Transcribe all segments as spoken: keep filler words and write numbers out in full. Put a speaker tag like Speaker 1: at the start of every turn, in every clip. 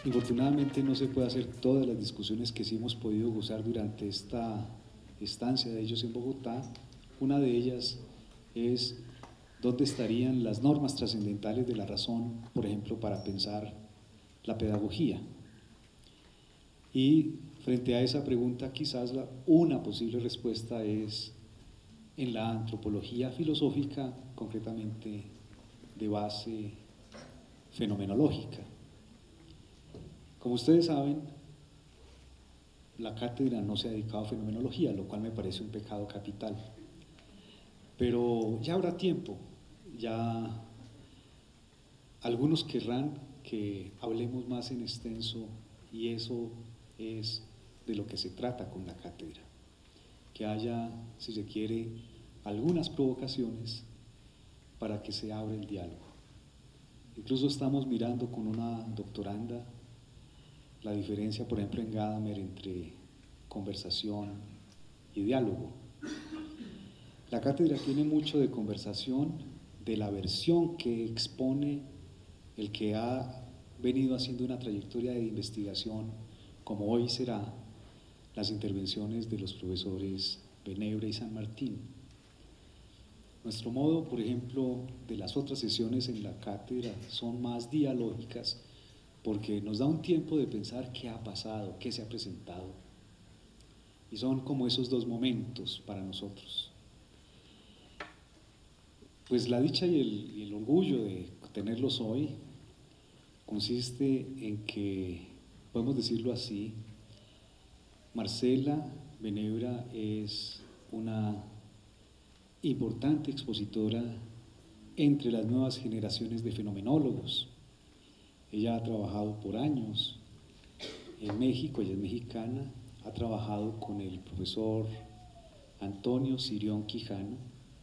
Speaker 1: Infortunadamente no se puede hacer todas las discusiones que sí hemos podido gozar durante esta estancia de ellos en Bogotá. Una de ellas es dónde estarían las normas trascendentales de la razón, por ejemplo, para pensar la pedagogía. Y frente a esa pregunta, quizás la, una posible respuesta es en la antropología filosófica, concretamente de base fenomenológica. Como ustedes saben, la cátedra no se ha dedicado a fenomenología, lo cual me parece un pecado capital. Pero ya habrá tiempo, ya algunos querrán que hablemos más en extenso, y eso es de lo que se trata con la cátedra. Que haya, si se quiere, algunas provocaciones para que se abra el diálogo. Incluso estamos mirando con una doctoranda la diferencia, por ejemplo, en Gadamer entre conversación y diálogo. La cátedra tiene mucho de conversación, de la versión que expone el que ha venido haciendo una trayectoria de investigación, como hoy será las intervenciones de los profesores Benebra y San Martín. Nuestro modo, por ejemplo, de las otras sesiones en la cátedra son más dialógicas, porque nos da un tiempo de pensar qué ha pasado, qué se ha presentado. Y son como esos dos momentos para nosotros. Pues la dicha y el, y el orgullo de tenerlos hoy consiste en que, podemos decirlo así, Marcela Benebra es una importante expositora entre las nuevas generaciones de fenomenólogos. Ella ha trabajado por años en México, ella es mexicana, ha trabajado con el profesor Antonio Sirión Quijano,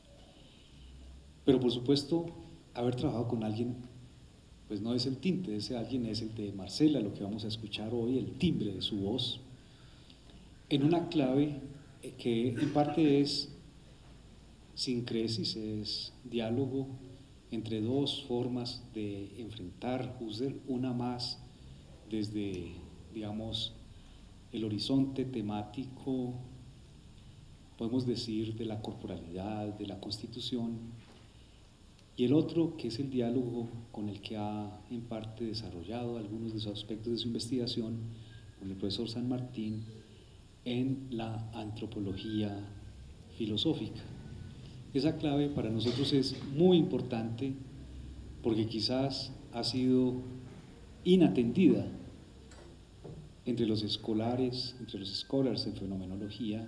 Speaker 1: pero por supuesto haber trabajado con alguien, pues no es el tinte de ese alguien, es el de Marcela, lo que vamos a escuchar hoy, el timbre de su voz, en una clave que en parte es sincresis, es diálogo entre dos formas de enfrentar Husserl, una más desde, digamos, el horizonte temático, podemos decir, de la corporalidad, de la constitución, y el otro que es el diálogo con el que ha en parte desarrollado algunos de esos aspectos de su investigación con el profesor San Martín en la antropología filosófica. Esa clave para nosotros es muy importante porque quizás ha sido inatendida entre los escolares, entre los scholars en fenomenología,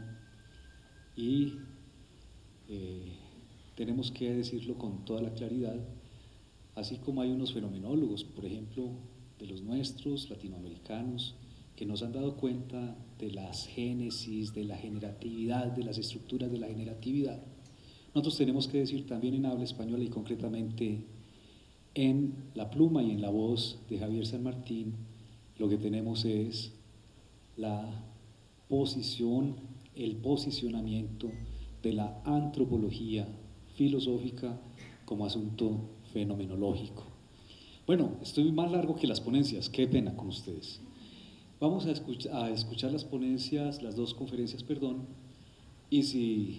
Speaker 1: y eh, tenemos que decirlo con toda la claridad, así como hay unos fenomenólogos, por ejemplo, de los nuestros, latinoamericanos, que nos han dado cuenta de las génesis, de la generatividad, de las estructuras de la generatividad. Nosotros tenemos que decir también en habla española y concretamente en la pluma y en la voz de Javier San Martín, lo que tenemos es la posición, el posicionamiento de la antropología filosófica como asunto fenomenológico. Bueno, estoy más largo que las ponencias, qué pena con ustedes. Vamos a escuchar, a escuchar las ponencias, las dos conferencias, perdón, y si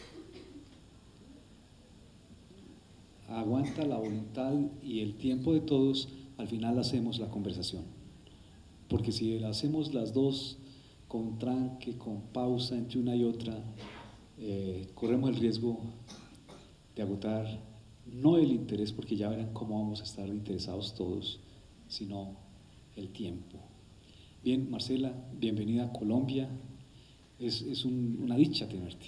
Speaker 1: aguanta la voluntad y el tiempo de todos, al final hacemos la conversación. Porque si hacemos las dos con tranque, con pausa entre una y otra, eh, corremos el riesgo de agotar no el interés, porque ya verán cómo vamos a estar interesados todos, sino el tiempo. Bien, Marcela, bienvenida a Colombia, es, es un, una dicha tenerte.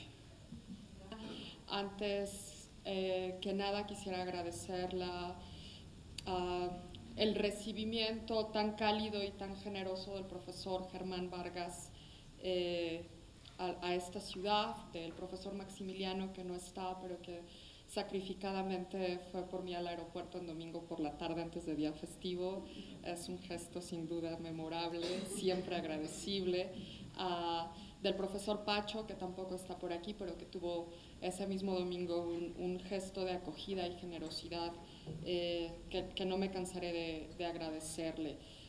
Speaker 2: Antes eh, que nada quisiera agradecer la, uh, el recibimiento tan cálido y tan generoso del profesor Germán Vargas eh, a, a esta ciudad, del profesor Maximiliano, que no está, pero que sacrificadamente fue por mí al aeropuerto en domingo por la tarde antes de día festivo. Es un gesto sin duda memorable, siempre agradecible. Uh, del profesor Pacho, que tampoco está por aquí, pero que tuvo ese mismo domingo un, un gesto de acogida y generosidad eh, que, que no me cansaré de, de agradecerle.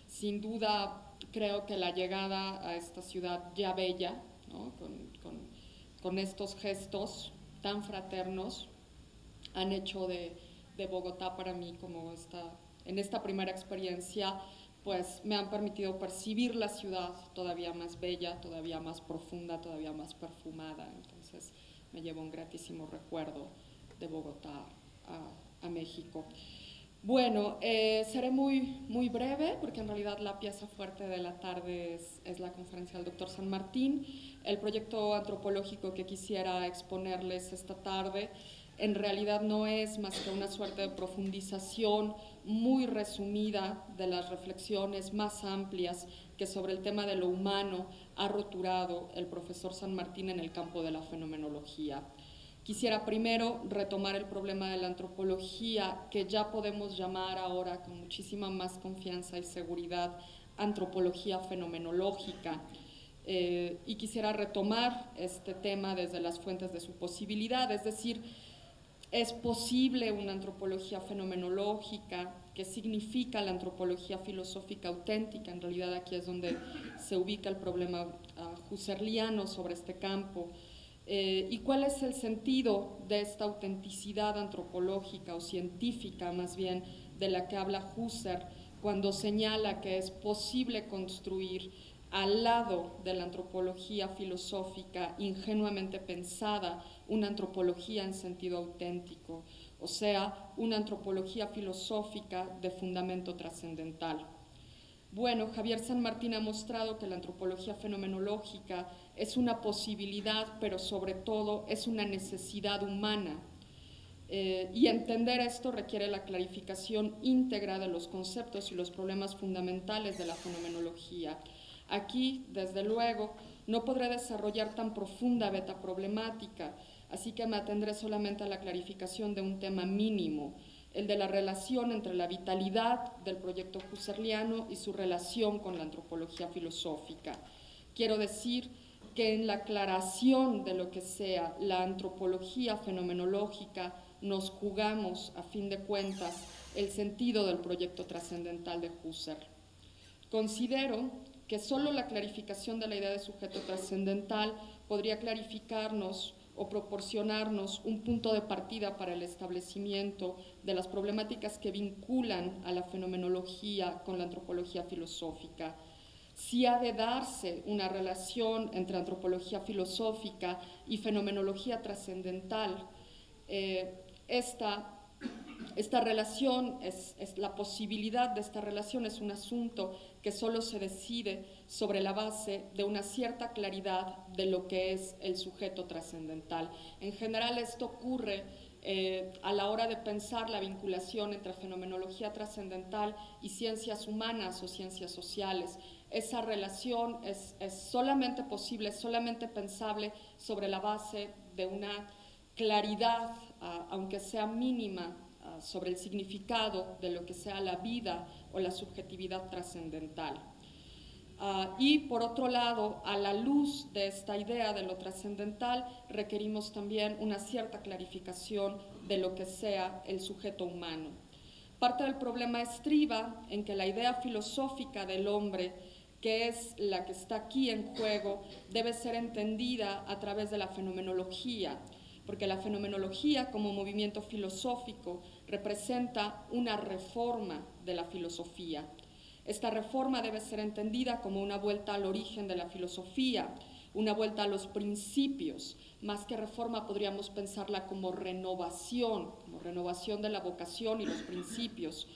Speaker 2: Sin duda, creo que la llegada a esta ciudad ya bella, ¿no? con, con, con estos gestos tan fraternos, han hecho de, de Bogotá para mí como esta, en esta primera experiencia, pues me han permitido percibir la ciudad todavía más bella, todavía más profunda, todavía más perfumada. Entonces me llevo un gratísimo recuerdo de Bogotá a, a México. Bueno, eh, seré muy, muy breve porque en realidad la pieza fuerte de la tarde es, es la conferencia del doctor San Martín. El proyecto antropológico que quisiera exponerles esta tarde en realidad no es más que una suerte de profundización muy resumida de las reflexiones más amplias que sobre el tema de lo humano ha roturado el profesor San Martín en el campo de la fenomenología. Quisiera primero retomar el problema de la antropología, que ya podemos llamar ahora con muchísima más confianza y seguridad antropología fenomenológica. Eh, y quisiera retomar este tema desde las fuentes de su posibilidad, es decir, ¿es posible una antropología fenomenológica? ¿Qué significa la antropología filosófica auténtica? En realidad aquí es donde se ubica el problema uh, husserliano sobre este campo. Eh, ¿Y cuál es el sentido de esta autenticidad antropológica o científica, más bien, de la que habla Husserl cuando señala que es posible construir al lado de la antropología filosófica ingenuamente pensada una antropología en sentido auténtico, o sea, una antropología filosófica de fundamento trascendental? Bueno, Javier San Martín ha mostrado que la antropología fenomenológica es una posibilidad, pero sobre todo es una necesidad humana. Eh, y entender esto requiere la clarificación íntegra de los conceptos y los problemas fundamentales de la fenomenología. Aquí, desde luego, no podré desarrollar tan profunda metaproblemática, así que me atendré solamente a la clarificación de un tema mínimo, el de la relación entre la vitalidad del proyecto husserliano y su relación con la antropología filosófica. Quiero decir que en la aclaración de lo que sea la antropología fenomenológica nos jugamos, a fin de cuentas, el sentido del proyecto trascendental de Husserl. Considero que solo la clarificación de la idea de sujeto trascendental podría clarificarnos o proporcionarnos un punto de partida para el establecimiento de las problemáticas que vinculan a la fenomenología con la antropología filosófica. Si ha de darse una relación entre antropología filosófica y fenomenología trascendental, eh, esta Esta relación, es, es la posibilidad de esta relación es un asunto que solo se decide sobre la base de una cierta claridad de lo que es el sujeto trascendental. En general esto ocurre eh, a la hora de pensar la vinculación entre fenomenología trascendental y ciencias humanas o ciencias sociales. Esa relación es, es solamente posible, es solamente pensable sobre la base de una claridad, uh, aunque sea mínima, sobre el significado de lo que sea la vida o la subjetividad trascendental. Uh, y por otro lado, a la luz de esta idea de lo trascendental, requerimos también una cierta clarificación de lo que sea el sujeto humano. Parte del problema estriba en que la idea filosófica del hombre, que es la que está aquí en juego, debe ser entendida a través de la fenomenología, porque la fenomenología como movimiento filosófico representa una reforma de la filosofía. Esta reforma debe ser entendida como una vuelta al origen de la filosofía, una vuelta a los principios. Más que reforma podríamos pensarla como renovación, como renovación de la vocación y los principios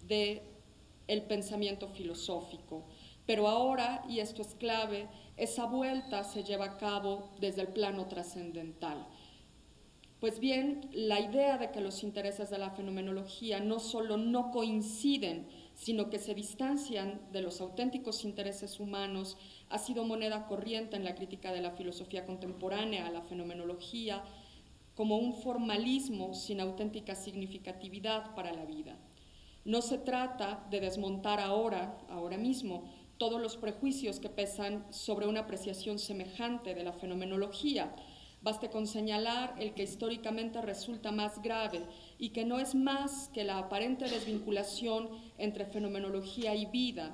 Speaker 2: del pensamiento filosófico. Pero ahora, y esto es clave, esa vuelta se lleva a cabo desde el plano trascendental. Pues bien, la idea de que los intereses de la fenomenología no solo no coinciden, sino que se distancian de los auténticos intereses humanos, ha sido moneda corriente en la crítica de la filosofía contemporánea a la fenomenología como un formalismo sin auténtica significatividad para la vida. No se trata de desmontar ahora, ahora mismo, todos los prejuicios que pesan sobre una apreciación semejante de la fenomenología. Baste con señalar el que históricamente resulta más grave y que no es más que la aparente desvinculación entre fenomenología y vida,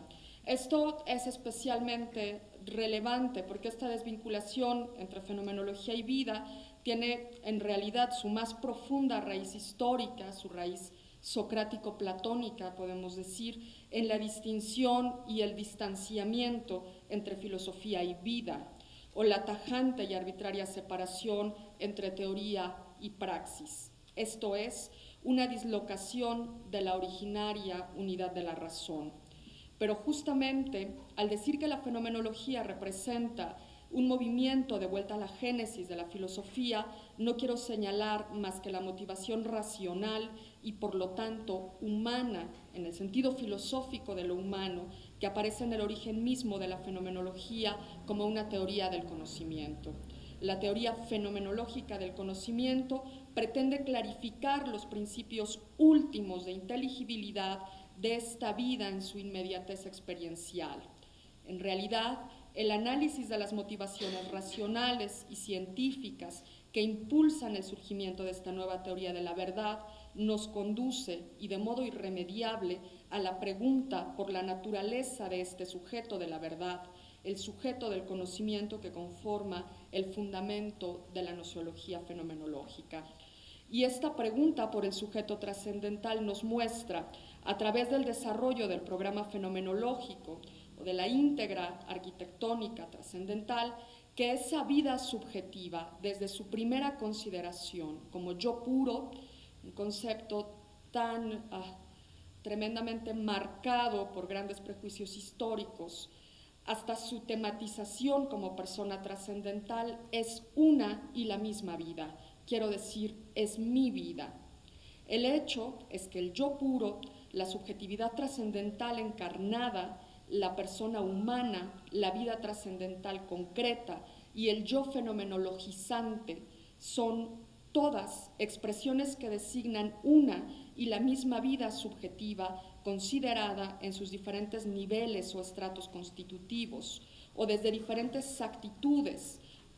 Speaker 2: Esto es especialmente relevante porque esta desvinculación entre fenomenología y vida tiene en realidad su más profunda raíz histórica, su raíz socrático-platónica, podemos decir, en la distinción y el distanciamiento entre filosofía y vida, o la tajante y arbitraria separación entre teoría y praxis. Esto es, una dislocación de la originaria unidad de la razón. Pero justamente al decir que la fenomenología representa un movimiento de vuelta a la génesis de la filosofía, no quiero señalar más que la motivación racional y por lo tanto humana, en el sentido filosófico de lo humano, que aparece en el origen mismo de la fenomenología como una teoría del conocimiento. La teoría fenomenológica del conocimiento pretende clarificar los principios últimos de inteligibilidad de esta vida en su inmediatez experiencial. En realidad, el análisis de las motivaciones racionales y científicas que impulsan el surgimiento de esta nueva teoría de la verdad nos conduce, y de modo irremediable, a la pregunta por la naturaleza de este sujeto de la verdad, el sujeto del conocimiento que conforma el fundamento de la nociología fenomenológica. Y esta pregunta por el sujeto trascendental nos muestra, a través del desarrollo del programa fenomenológico o de la íntegra arquitectónica trascendental, que esa vida subjetiva, desde su primera consideración como yo puro, un concepto tan ah, tremendamente marcado por grandes prejuicios históricos, hasta su tematización como persona trascendental, es una y la misma vida. Quiero decir, es mi vida. El hecho es que el yo puro, la subjetividad trascendental encarnada, la persona humana, la vida trascendental concreta y el yo fenomenologizante son todas expresiones que designan una y la misma vida subjetiva considerada en sus diferentes niveles o estratos constitutivos, o desde diferentes actitudes,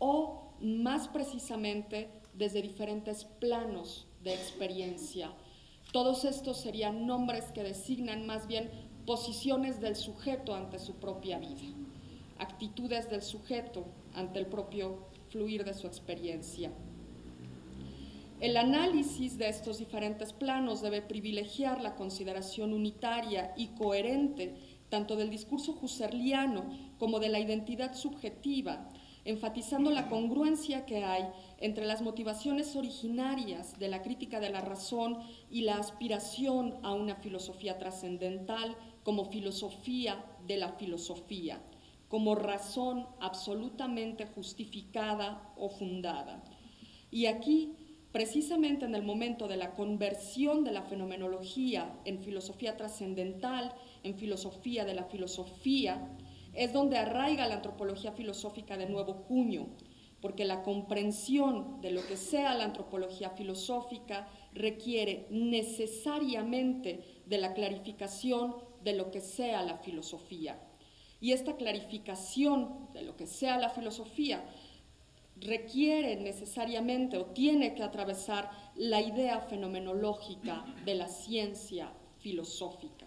Speaker 2: o más precisamente desde diferentes planos de experiencia. Todos estos serían nombres que designan más bien posiciones del sujeto ante su propia vida, actitudes del sujeto ante el propio fluir de su experiencia. El análisis de estos diferentes planos debe privilegiar la consideración unitaria y coherente tanto del discurso husserliano como de la identidad subjetiva, enfatizando la congruencia que hay entre las motivaciones originarias de la crítica de la razón y la aspiración a una filosofía trascendental como filosofía de la filosofía, como razón absolutamente justificada o fundada. Y aquí, precisamente en el momento de la conversión de la fenomenología en filosofía trascendental, en filosofía de la filosofía, es donde arraiga la antropología filosófica de nuevo cuño, porque la comprensión de lo que sea la antropología filosófica requiere necesariamente de la clarificación de lo que sea la filosofía. Y esta clarificación de lo que sea la filosofía requiere necesariamente o tiene que atravesar la idea fenomenológica de la ciencia filosófica.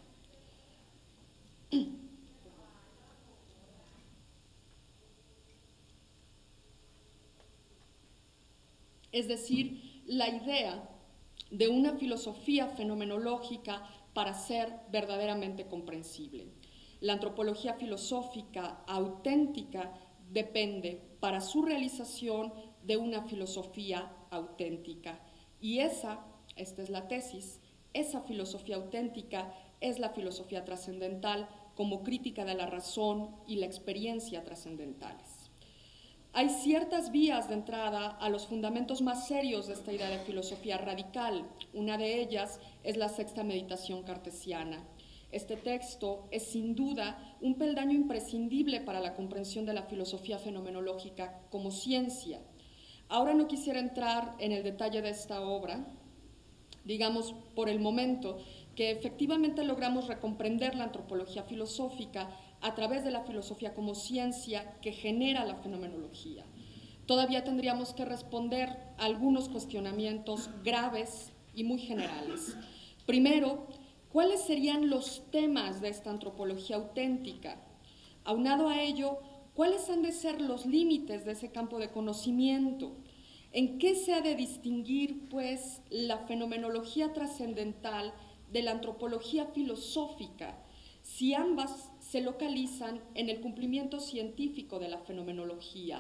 Speaker 2: Es decir, la idea de una filosofía fenomenológica para ser verdaderamente comprensible. La antropología filosófica auténtica depende para su realización de una filosofía auténtica. Y esa, esta es la tesis, esa filosofía auténtica es la filosofía trascendental como crítica de la razón y la experiencia trascendentales. Hay ciertas vías de entrada a los fundamentos más serios de esta idea de filosofía radical. Una de ellas es la sexta meditación cartesiana. Este texto es sin duda un peldaño imprescindible para la comprensión de la filosofía fenomenológica como ciencia. Ahora no quisiera entrar en el detalle de esta obra, digamos por el momento que efectivamente logramos recomprender la antropología filosófica a través de la filosofía como ciencia que genera la fenomenología. Todavía tendríamos que responder a algunos cuestionamientos graves y muy generales. Primero, ¿cuáles serían los temas de esta antropología auténtica? Aunado a ello, ¿cuáles han de ser los límites de ese campo de conocimiento? ¿En qué se ha de distinguir, pues, la fenomenología trascendental de la antropología filosófica, si ambas se localizan en el cumplimiento científico de la fenomenología?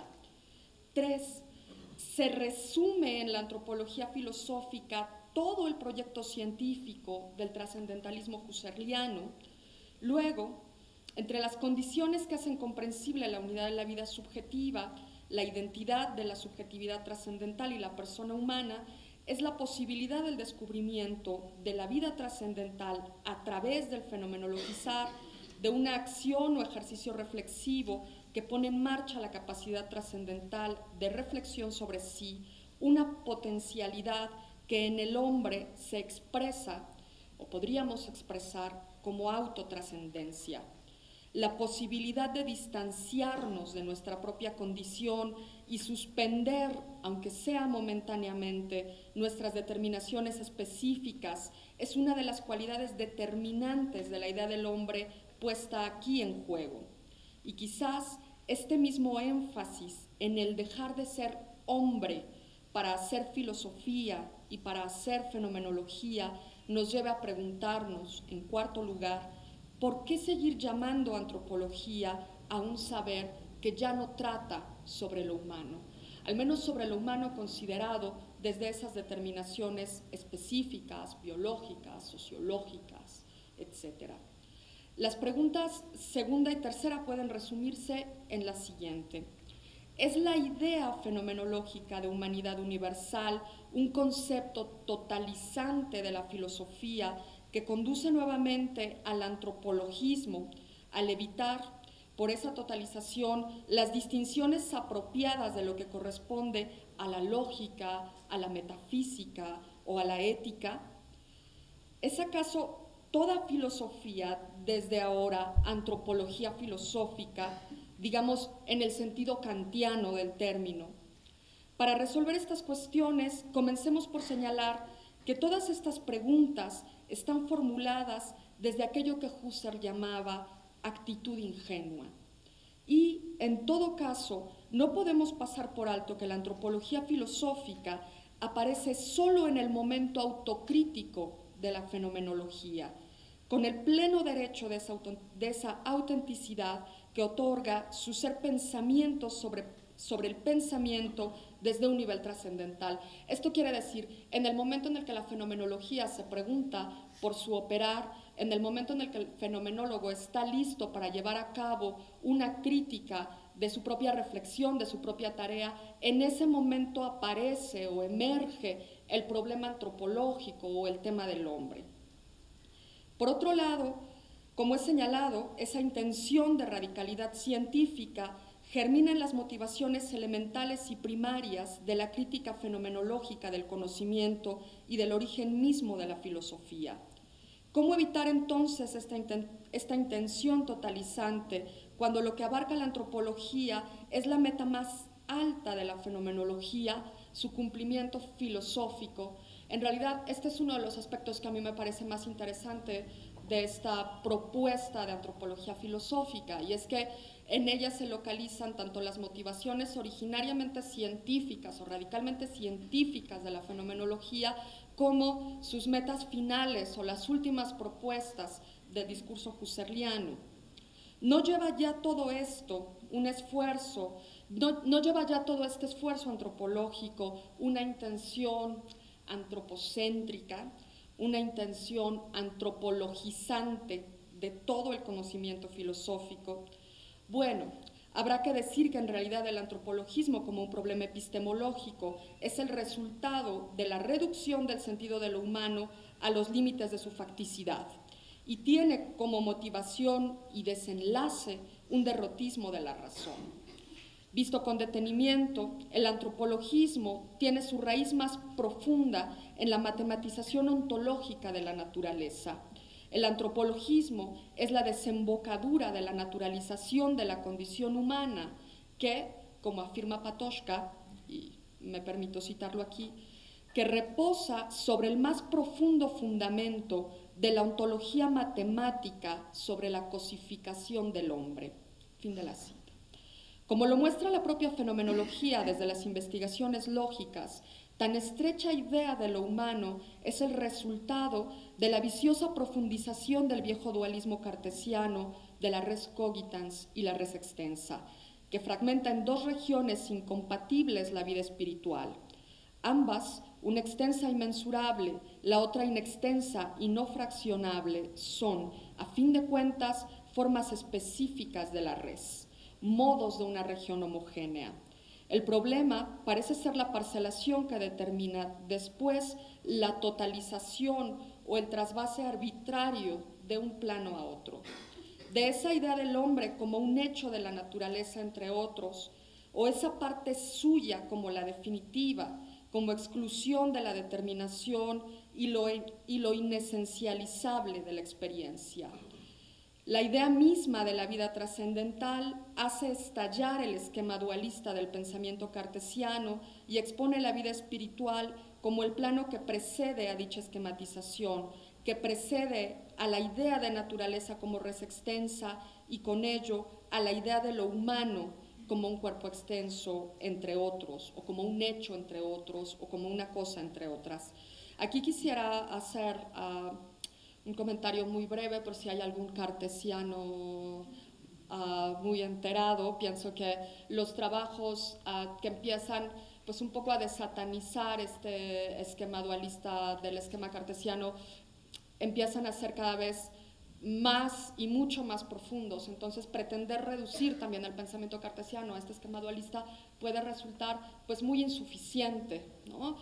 Speaker 2: Tres, ¿se resume en la antropología filosófica todo el proyecto científico del trascendentalismo husserliano? Luego, entre las condiciones que hacen comprensible la unidad de la vida subjetiva, la identidad de la subjetividad trascendental y la persona humana, es la posibilidad del descubrimiento de la vida trascendental a través del fenomenologizar, de una acción o ejercicio reflexivo que pone en marcha la capacidad trascendental de reflexión sobre sí, una potencialidad que en el hombre se expresa, o podríamos expresar, como autotrascendencia. La posibilidad de distanciarnos de nuestra propia condición y suspender, aunque sea momentáneamente, nuestras determinaciones específicas es una de las cualidades determinantes de la idea del hombre puesta aquí en juego. Y quizás este mismo énfasis en el dejar de ser hombre para hacer filosofía y para hacer fenomenología nos lleve a preguntarnos, en cuarto lugar, ¿por qué seguir llamando antropología a un saber que ya no trata sobre lo humano? Al menos sobre lo humano considerado desde esas determinaciones específicas, biológicas, sociológicas, etcétera. Las preguntas segunda y tercera pueden resumirse en la siguiente. ¿Es la idea fenomenológica de humanidad universal un concepto totalizante de la filosofía que conduce nuevamente al antropologismo, al evitar por esa totalización las distinciones apropiadas de lo que corresponde a la lógica, a la metafísica o a la ética? ¿Es acaso toda filosofía desde ahora antropología filosófica, digamos en el sentido kantiano del término? Para resolver estas cuestiones, comencemos por señalar que todas estas preguntas están formuladas desde aquello que Husserl llamaba actitud ingenua. Y, en todo caso, no podemos pasar por alto que la antropología filosófica aparece solo en el momento autocrítico de la fenomenología, con el pleno derecho de esa, de esa autenticidad que otorga su ser pensamiento sobre, sobre el pensamiento desde un nivel trascendental. Esto quiere decir, en el momento en el que la fenomenología se pregunta por su operar, en el momento en el que el fenomenólogo está listo para llevar a cabo una crítica de su propia reflexión, de su propia tarea, en ese momento aparece o emerge el problema antropológico o el tema del hombre. Por otro lado, como he señalado, esa intención de radicalidad científica germina en las motivaciones elementales y primarias de la crítica fenomenológica del conocimiento y del origen mismo de la filosofía. ¿Cómo evitar entonces esta, inten esta intención totalizante cuando lo que abarca la antropología es la meta más alta de la fenomenología, su cumplimiento filosófico? En realidad, este es uno de los aspectos que a mí me parece más interesante de esta propuesta de antropología filosófica, y es que en ella se localizan tanto las motivaciones originariamente científicas o radicalmente científicas de la fenomenología como sus metas finales o las últimas propuestas del discurso husserliano. ¿No lleva ya todo esto un esfuerzo, no, no lleva ya todo este esfuerzo antropológico una intención antropocéntrica, una intención antropologizante de todo el conocimiento filosófico? Bueno, habrá que decir que en realidad el antropologismo como un problema epistemológico es el resultado de la reducción del sentido de lo humano a los límites de su facticidad y tiene como motivación y desenlace un derrotismo de la razón. Visto con detenimiento, el antropologismo tiene su raíz más profunda en la matematización ontológica de la naturaleza. El antropologismo es la desembocadura de la naturalización de la condición humana que, como afirma Patočka, y me permito citarlo aquí, que reposa sobre el más profundo fundamento de la ontología matemática sobre la cosificación del hombre. Fin de la cita. Como lo muestra la propia fenomenología desde las investigaciones lógicas, tan estrecha idea de lo humano es el resultado de la viciosa profundización del viejo dualismo cartesiano de la res cogitans y la res extensa, que fragmenta en dos regiones incompatibles la vida espiritual. Ambas, una extensa y mensurable, la otra inextensa y no fraccionable, son, a fin de cuentas, formas específicas de la res, modos de una región homogénea. El problema parece ser la parcelación que determina después la totalización o el trasvase arbitrario de un plano a otro. De esa idea del hombre como un hecho de la naturaleza entre otros, o esa parte suya como la definitiva, como exclusión de la determinación y lo, y lo inesencializable de la experiencia. La idea misma de la vida trascendental hace estallar el esquema dualista del pensamiento cartesiano y expone la vida espiritual como el plano que precede a dicha esquematización, que precede a la idea de naturaleza como res extensa y con ello a la idea de lo humano como un cuerpo extenso entre otros, o como un hecho entre otros, o como una cosa entre otras. Aquí quisiera hacer uh, un comentario muy breve por si hay algún cartesiano uh, muy enterado. Pienso que los trabajos uh, que empiezan pues un poco a desatanizar este esquema dualista del esquema cartesiano empiezan a ser cada vez más y mucho más profundos. Entonces, pretender reducir también el pensamiento cartesiano a este esquema dualista puede resultar pues muy insuficiente, ¿no?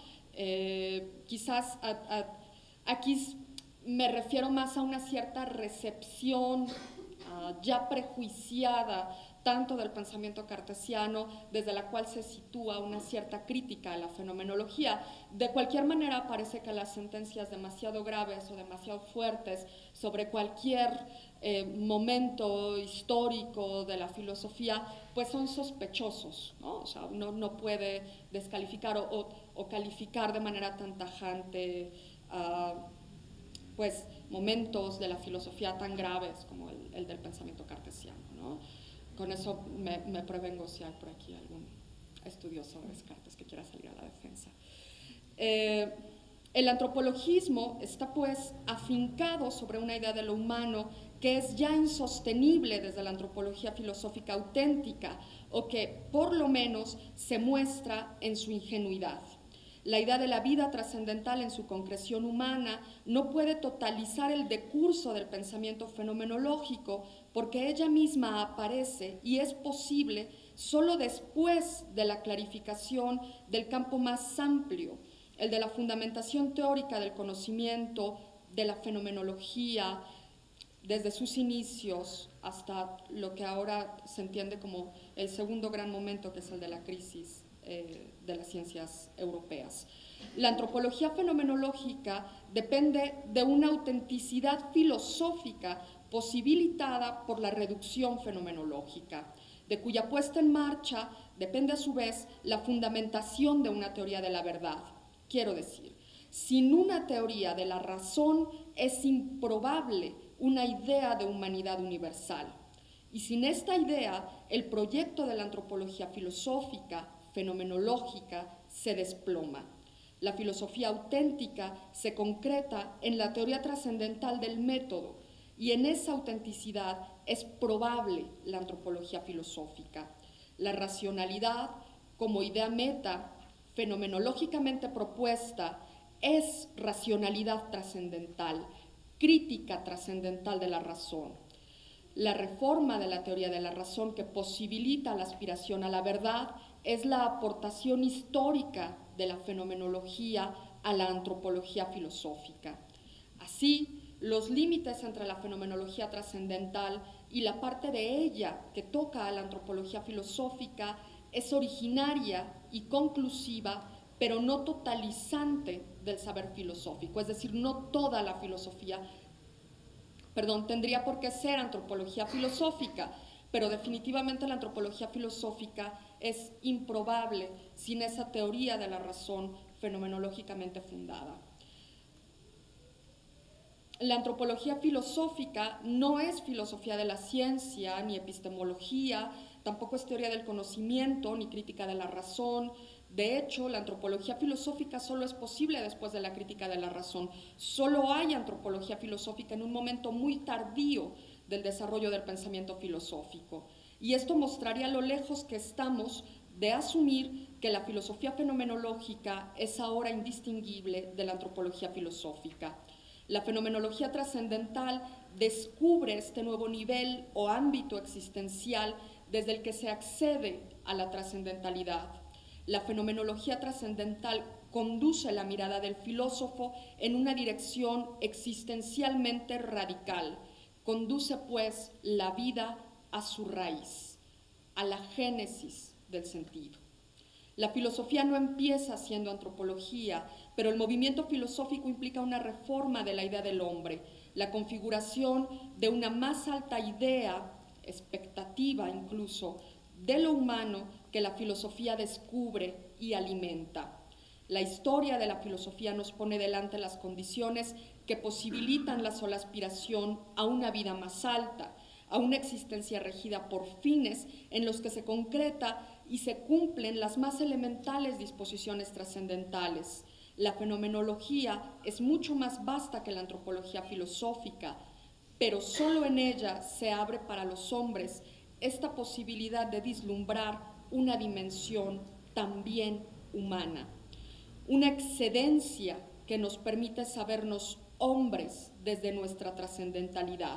Speaker 2: Eh, quizás a, a, aquí me refiero más a una cierta recepción uh, ya prejuiciada tanto del pensamiento cartesiano, desde la cual se sitúa una cierta crítica a la fenomenología. De cualquier manera, parece que las sentencias demasiado graves o demasiado fuertes sobre cualquier eh, momento histórico de la filosofía, pues son sospechosos, ¿no? O sea, uno no puede descalificar o, o, o calificar de manera tan tajante uh, pues, momentos de la filosofía tan graves como el, el del pensamiento cartesiano, ¿no? Con eso me, me prevengo si hay por aquí algún estudioso de Descartes que quiera salir a la defensa. Eh, el antropologismo está pues afincado sobre una idea de lo humano que es ya insostenible desde la antropología filosófica auténtica o que por lo menos se muestra en su ingenuidad. La idea de la vida trascendental en su concreción humana no puede totalizar el decurso del pensamiento fenomenológico porque ella misma aparece y es posible solo después de la clarificación del campo más amplio, el de la fundamentación teórica del conocimiento, de la fenomenología, desde sus inicios hasta lo que ahora se entiende como el segundo gran momento, que es el de la crisis Eh, de las ciencias europeas. La antropología fenomenológica depende de una autenticidad filosófica posibilitada por la reducción fenomenológica, de cuya puesta en marcha depende a su vez la fundamentación de una teoría de la verdad. Quiero decir, sin una teoría de la razón es improbable una idea de humanidad universal. Y sin esta idea, el proyecto de la antropología filosófica fenomenológica se desploma. La filosofía auténtica se concreta en la teoría trascendental del método y en esa autenticidad es probable la antropología filosófica. La racionalidad como idea meta fenomenológicamente propuesta es racionalidad trascendental, crítica trascendental de la razón. La reforma de la teoría de la razón que posibilita la aspiración a la verdad es la aportación histórica de la fenomenología a la antropología filosófica. Así, los límites entre la fenomenología trascendental y la parte de ella que toca a la antropología filosófica es originaria y conclusiva, pero no totalizante del saber filosófico, es decir, no toda la filosofía, perdón, tendría por qué ser antropología filosófica, pero definitivamente la antropología filosófica es improbable sin esa teoría de la razón fenomenológicamente fundada. la antropología filosófica no es filosofía de la ciencia, ni epistemología, tampoco es teoría del conocimiento, ni crítica de la razón. De hecho, la antropología filosófica solo es posible después de la crítica de la razón. Solo hay antropología filosófica en un momento muy tardío del desarrollo del pensamiento filosófico. Y esto mostraría lo lejos que estamos de asumir que la filosofía fenomenológica es ahora indistinguible de la antropología filosófica. La fenomenología trascendental descubre este nuevo nivel o ámbito existencial desde el que se accede a la trascendentalidad. La fenomenología trascendental conduce la mirada del filósofo en una dirección existencialmente radical. Conduce, pues, la vida a su raíz, a la génesis del sentido. La filosofía no empieza siendo antropología, pero el movimiento filosófico implica una reforma de la idea del hombre, la configuración de una más alta idea, expectativa incluso, de lo humano que la filosofía descubre y alimenta. La historia de la filosofía nos pone delante las condiciones que posibilitan la sola aspiración a una vida más alta, a una existencia regida por fines en los que se concreta y se cumplen las más elementales disposiciones trascendentales. La fenomenología es mucho más vasta que la antropología filosófica, pero solo en ella se abre para los hombres esta posibilidad de vislumbrar una dimensión también humana, una excedencia que nos permite sabernos hombres desde nuestra trascendentalidad.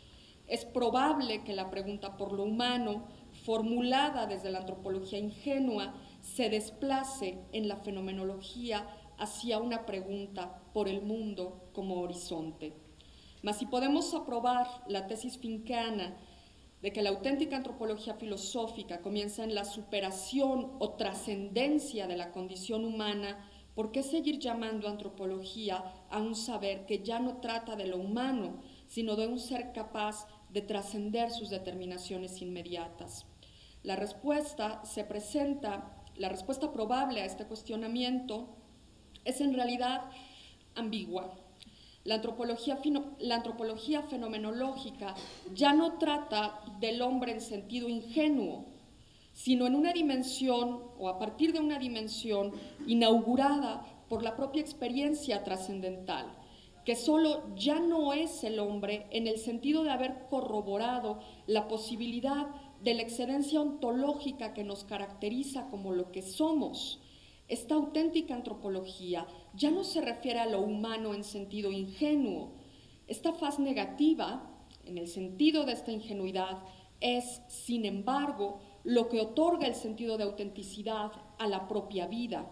Speaker 2: Es probable que la pregunta por lo humano, formulada desde la antropología ingenua, se desplace en la fenomenología hacia una pregunta por el mundo como horizonte. Mas si podemos aprobar la tesis finkeana de que la auténtica antropología filosófica comienza en la superación o trascendencia de la condición humana, ¿por qué seguir llamando antropología a un saber que ya no trata de lo humano, sino de un ser capaz de trascender sus determinaciones inmediatas? La respuesta se presenta, la respuesta probable a este cuestionamiento es en realidad ambigua. La antropología, la antropología fenomenológica ya no trata del hombre en sentido ingenuo, sino en una dimensión o a partir de una dimensión inaugurada por la propia experiencia trascendental, que solo ya no es el hombre en el sentido de haber corroborado la posibilidad de la excedencia ontológica que nos caracteriza como lo que somos. Esta auténtica antropología ya no se refiere a lo humano en sentido ingenuo. Esta faz negativa, en el sentido de esta ingenuidad, es, sin embargo, lo que otorga el sentido de autenticidad a la propia vida,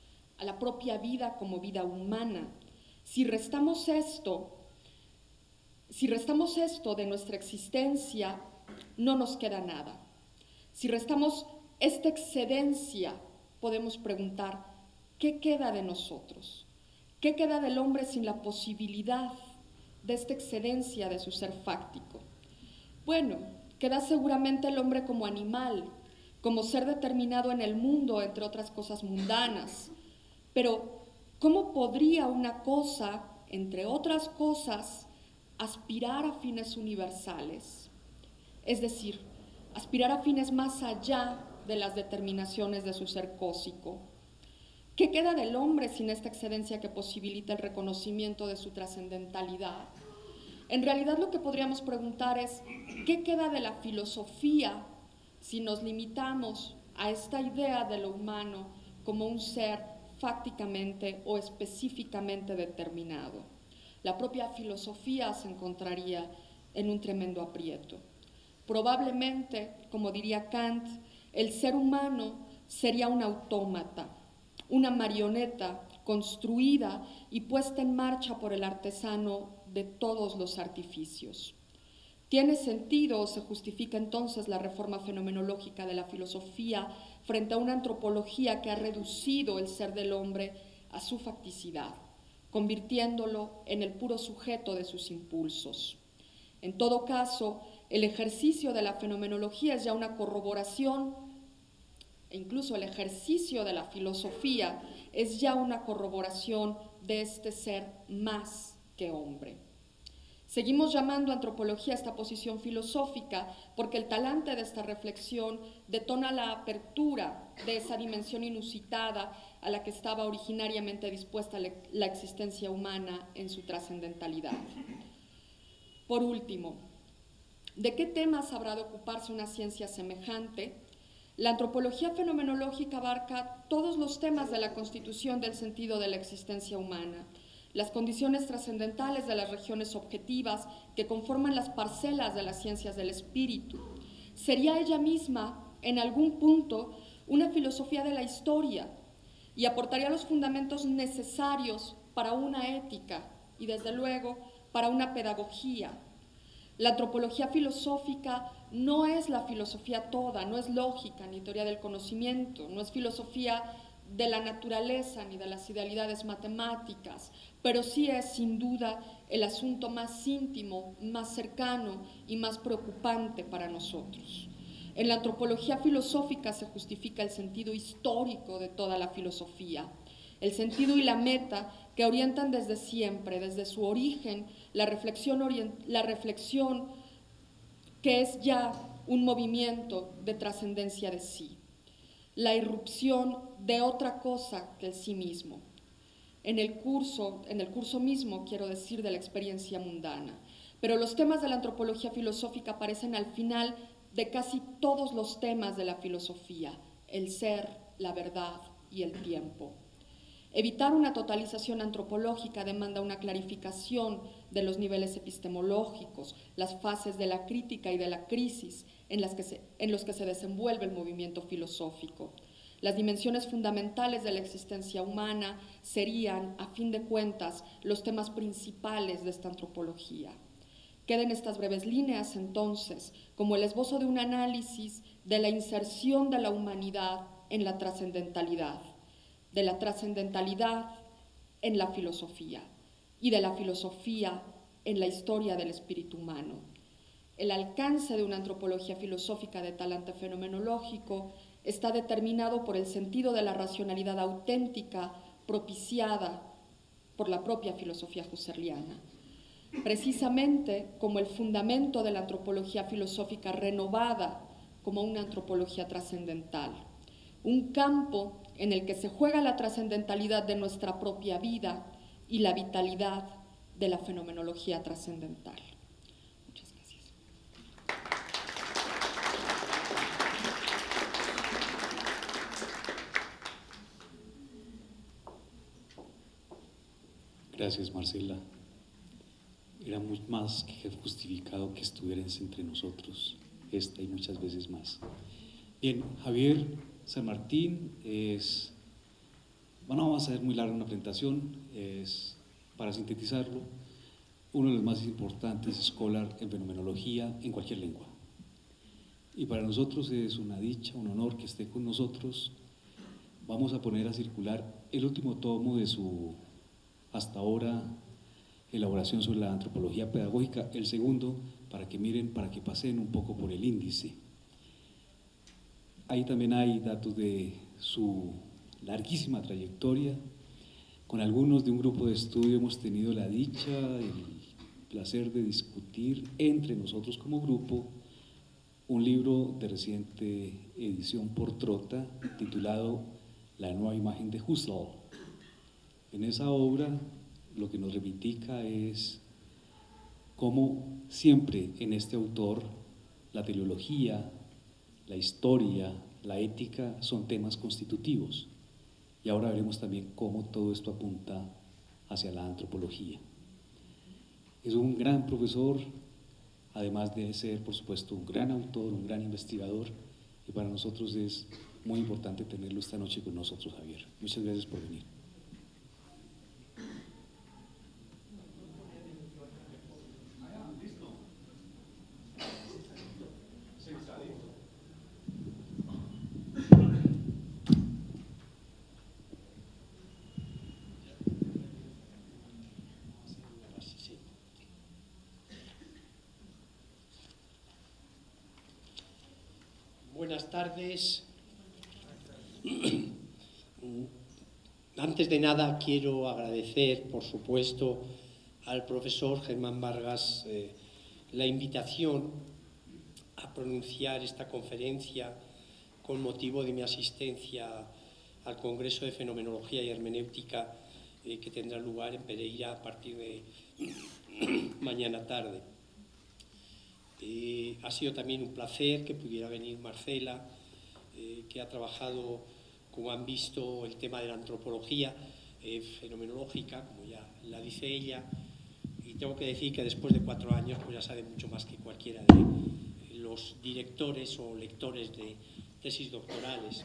Speaker 2: a la propia vida como vida humana. Si restamos esto, si restamos esto de nuestra existencia, no nos queda nada. Si restamos esta excedencia, podemos preguntar, ¿qué queda de nosotros? ¿Qué queda del hombre sin la posibilidad de esta excedencia de su ser fáctico? Bueno, queda seguramente el hombre como animal, como ser determinado en el mundo, entre otras cosas mundanas. Pero, ¿cómo podría una cosa, entre otras cosas, aspirar a fines universales? Es decir, aspirar a fines más allá de las determinaciones de su ser cósico. ¿Qué queda del hombre sin esta excedencia que posibilita el reconocimiento de su trascendentalidad? En realidad lo que podríamos preguntar es, ¿qué queda de la filosofía si nos limitamos a esta idea de lo humano como un ser fácticamente o específicamente determinado? La propia filosofía se encontraría en un tremendo aprieto. Probablemente, como diría Kant, el ser humano sería un autómata, una marioneta construida y puesta en marcha por el artesano de todos los artificios. ¿Tiene sentido o se justifica entonces la reforma fenomenológica de la filosofía frente a una antropología que ha reducido el ser del hombre a su facticidad, convirtiéndolo en el puro sujeto de sus impulsos? En todo caso, el ejercicio de la fenomenología es ya una corroboración, e incluso el ejercicio de la filosofía es ya una corroboración de este ser más que hombre. Seguimos llamando antropología a esta posición filosófica porque el talante de esta reflexión detona la apertura de esa dimensión inusitada a la que estaba originariamente dispuesta la existencia humana en su trascendentalidad. Por último, ¿de qué temas habrá de ocuparse una ciencia semejante? La antropología fenomenológica abarca todos los temas de la constitución del sentido de la existencia humana, las condiciones trascendentales de las regiones objetivas que conforman las parcelas de las ciencias del espíritu. Sería ella misma, en algún punto, una filosofía de la historia y aportaría los fundamentos necesarios para una ética y, desde luego, para una pedagogía. La antropología filosófica no es la filosofía toda, no es lógica ni teoría del conocimiento, no es filosofía de la naturaleza ni de las idealidades matemáticas, pero sí es sin duda el asunto más íntimo, más cercano y más preocupante para nosotros. En la antropología filosófica se justifica el sentido histórico de toda la filosofía, el sentido y la meta que orientan desde siempre, desde su origen, la reflexión, la reflexión que es ya un movimiento de trascendencia de sí, la irrupción de otra cosa que el sí mismo. En el curso, en el curso mismo, quiero decir, de la experiencia mundana. Pero los temas de la antropología filosófica aparecen al final de casi todos los temas de la filosofía: el ser, la verdad y el tiempo. Evitar una totalización antropológica demanda una clarificación de los niveles epistemológicos, las fases de la crítica y de la crisis en, las que se, en los que se desenvuelve el movimiento filosófico. Las dimensiones fundamentales de la existencia humana serían, a fin de cuentas, los temas principales de esta antropología. Queden estas breves líneas, entonces, como el esbozo de un análisis de la inserción de la humanidad en la trascendentalidad, de la trascendentalidad en la filosofía y de la filosofía en la historia del espíritu humano. El alcance de una antropología filosófica de talante fenomenológico está determinado por el sentido de la racionalidad auténtica propiciada por la propia filosofía husserliana. Precisamente como el fundamento de la antropología filosófica renovada como una antropología trascendental, un campo en el que se juega la trascendentalidad de nuestra propia vida y la vitalidad de la fenomenología trascendental. Muchas gracias.
Speaker 1: Gracias, Marcela. Era muy más que justificado que estuvieras entre nosotros, esta y muchas veces más. Bien, Javier San Martín es, bueno, vamos a hacer muy larga una presentación, es, para sintetizarlo, uno de los más importantes scholar en fenomenología en cualquier lengua. Y para nosotros es una dicha, un honor que esté con nosotros. Vamos a poner a circular el último tomo de su, hasta ahora, elaboración sobre la antropología pedagógica, el segundo, para que miren, para que pasen un poco por el índice. Ahí también hay datos de su larguísima trayectoria. Con algunos de un grupo de estudio hemos tenido la dicha, el placer de discutir entre nosotros como grupo un libro de reciente edición por Trota titulado La nueva imagen de Husserl. En esa obra lo que nos reivindica es cómo siempre en este autor la teleología, la historia, la ética son temas constitutivos, y ahora veremos también cómo todo esto apunta hacia la antropología. Es un gran profesor, además de ser, por supuesto, un gran autor, un gran investigador, y para nosotros es muy importante tenerlo esta noche con nosotros, Javier. Muchas gracias por venir.
Speaker 3: Buenas tardes. Antes de nada quiero agradecer, por supuesto, al profesor Germán Vargas eh, la invitación a pronunciar esta conferencia con motivo de mi asistencia al Congreso de Fenomenología y Hermenéutica eh, que tendrá lugar en Pereira a partir de mañana tarde. Eh, ha sido también un placer que pudiera venir Marcela, eh, que ha trabajado, como han visto, el tema de la antropología eh, fenomenológica, como ya la dice ella, y tengo que decir que después de cuatro años pues ya sabe mucho más que cualquiera de los directores o lectores de tesis doctorales.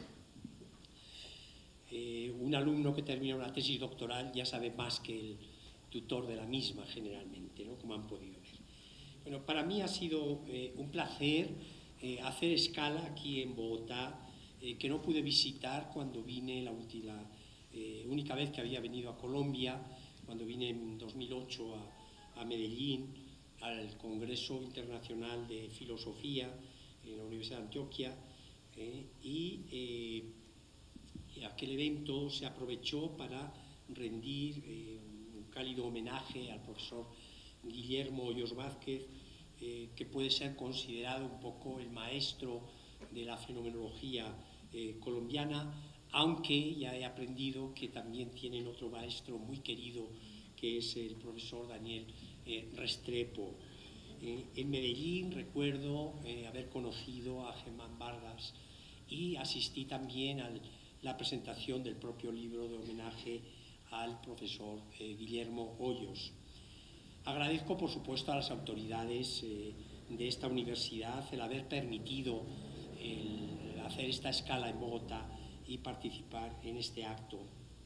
Speaker 3: Eh, un alumno que termina una tesis doctoral ya sabe más que el tutor de la misma, generalmente, ¿no? Como han podido ver. Bueno, para mí ha sido eh, un placer eh, hacer escala aquí en Bogotá, eh, que no pude visitar cuando vine la última, eh, única vez que había venido a Colombia, cuando vine en dos mil ocho a, a Medellín, al Congreso Internacional de Filosofía en la Universidad de Antioquia, eh, y eh, aquel evento se aprovechó para rendir eh, un cálido homenaje al profesor Guillermo Hoyos Vázquez, eh, que puede ser considerado un poco el maestro de la fenomenología eh, colombiana, aunque ya he aprendido que también tienen otro maestro muy querido, que es el profesor Daniel eh, Restrepo. Eh, en Medellín recuerdo eh, haber conocido a Germán Vargas y asistí también a la presentación del propio libro de homenaje al profesor eh, Guillermo Hoyos. Agradezco, por supuesto, a las autoridades eh, de esta universidad el haber permitido el hacer esta escala en Bogotá y participar en este acto.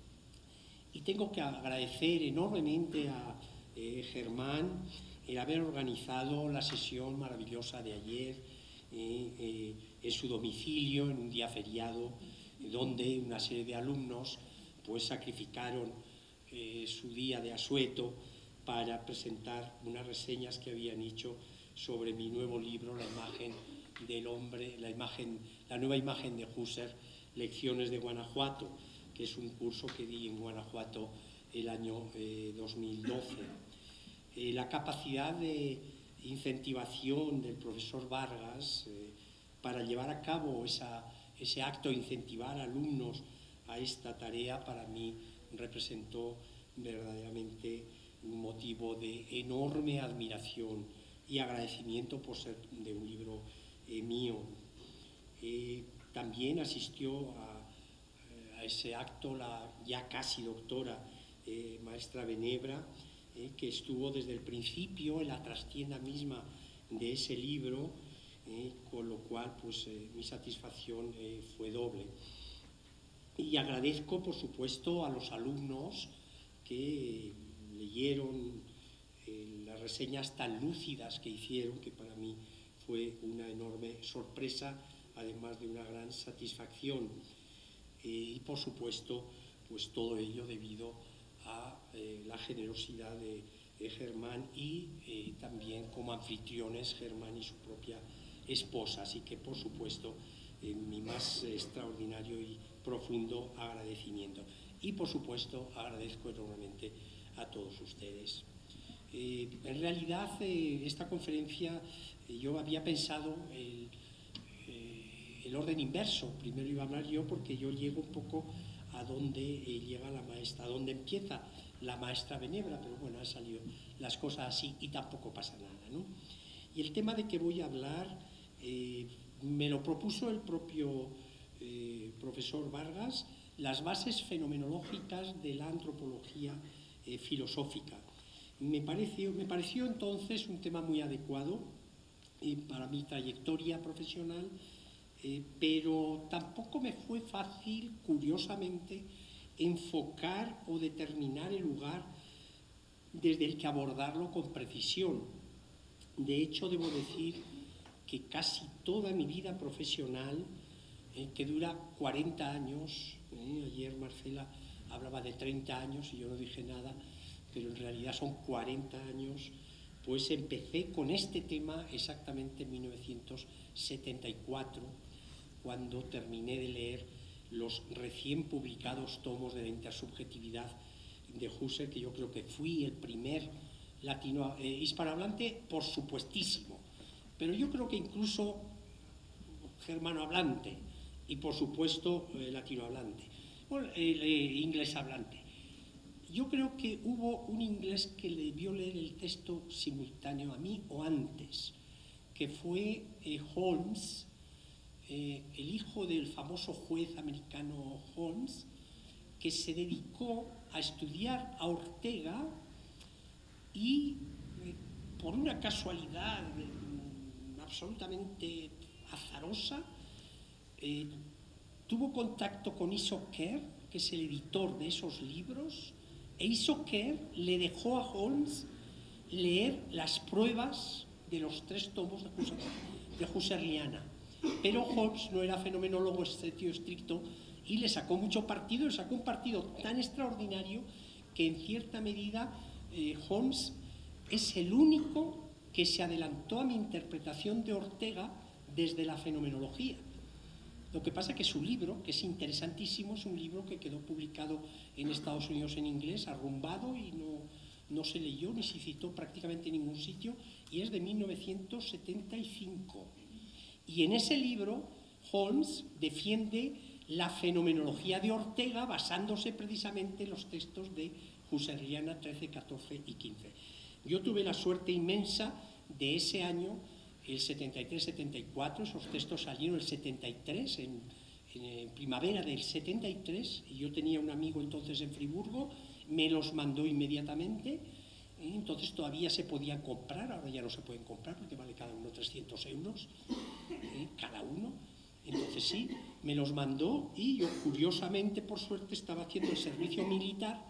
Speaker 3: Y tengo que agradecer enormemente a eh, Germán el haber organizado la sesión maravillosa de ayer eh, eh, en su domicilio, en un día feriado, donde una serie de alumnos pues sacrificaron eh, su día de asueto para presentar unas reseñas que habían hecho sobre mi nuevo libro, La imagen del hombre, la, imagen, la nueva imagen de Husserl, Lecciones de Guanajuato, que es un curso que di en Guanajuato el año eh, dos mil doce. Eh, la capacidad de incentivación del profesor Vargas eh, para llevar a cabo esa, ese acto, incentivar a alumnos a esta tarea, para mí representó verdaderamente un motivo de enorme admiración y agradecimiento por ser de un libro eh, mío. Eh, también asistió a, a ese acto la ya casi doctora eh, maestra Benebra, eh, que estuvo desde el principio en la trastienda misma de ese libro, eh, con lo cual pues, eh, mi satisfacción eh, fue doble. Y agradezco, por supuesto, a los alumnos que leyeron eh, las reseñas tan lúcidas que hicieron, que para mí fue una enorme sorpresa, además de una gran satisfacción. Eh, y por supuesto, pues todo ello debido a eh, la generosidad de, de Germán y eh, también como anfitriones Germán y su propia esposa. Así que, por supuesto, eh, mi más extraordinario y profundo agradecimiento. Y, por supuesto, agradezco enormemente a todos ustedes. Eh, en realidad, eh, esta conferencia eh, yo había pensado el, eh, el orden inverso. Primero iba a hablar yo porque yo llego un poco a donde eh, llega la maestra, a donde empieza la maestra Benebra, pero bueno, han salido las cosas así y tampoco pasa nada, ¿no? Y el tema de que voy a hablar eh, me lo propuso el propio eh, profesor Vargas, las bases fenomenológicas de la antropología eh, filosófica. Me pareció, me pareció entonces un tema muy adecuado eh, para mi trayectoria profesional, eh, pero tampoco me fue fácil, curiosamente, enfocar o determinar el lugar desde el que abordarlo con precisión. De hecho, debo decir que casi toda mi vida profesional, eh, que dura cuarenta años, eh, ayer Marcela hablaba de treinta años y yo no dije nada, pero en realidad son cuarenta años, pues empecé con este tema exactamente en mil novecientos setenta y cuatro, cuando terminé de leer los recién publicados tomos de la intersubjetividad de Husserl, que yo creo que fui el primer latino, eh, hispanohablante, por supuestísimo, pero yo creo que incluso germanohablante y por supuesto eh, latinohablante, bueno, eh, eh, inglés hablante. Yo creo que hubo un inglés que le debió leer el texto simultáneo a mí o antes, que fue eh, Holmes, eh, el hijo del famoso juez americano Holmes, que se dedicó a estudiar a Ortega y eh, por una casualidad eh, absolutamente azarosa, eh, tuvo contacto con Isaac Kerr, que es el editor de esos libros, e Isaac Kerr le dejó a Holmes leer las pruebas de los tres tomos de, Husser, de Husserliana. Pero Holmes no era fenomenólogo en sentido estricto y le sacó mucho partido, le sacó un partido tan extraordinario que en cierta medida eh, Holmes es el único que se adelantó a mi interpretación de Ortega desde la fenomenología. Lo que pasa es que su libro, que es interesantísimo, es un libro que quedó publicado en Estados Unidos en inglés, arrumbado, y no, no se leyó ni se citó prácticamente en ningún sitio, y es de mil novecientos setenta y cinco. Y en ese libro Holmes defiende la fenomenología de Ortega basándose precisamente en los textos de Husserliana trece, catorce y quince. Yo tuve la suerte inmensa de ese año, el setenta y tres setenta y cuatro, esos textos salieron el setenta y tres, en, en primavera del setenta y tres, y yo tenía un amigo entonces en Friburgo, me los mandó inmediatamente, y entonces todavía se podían comprar, ahora ya no se pueden comprar porque vale cada uno trescientos euros, ¿eh? Cada uno. Entonces sí, me los mandó y yo curiosamente, por suerte, estaba haciendo el servicio militar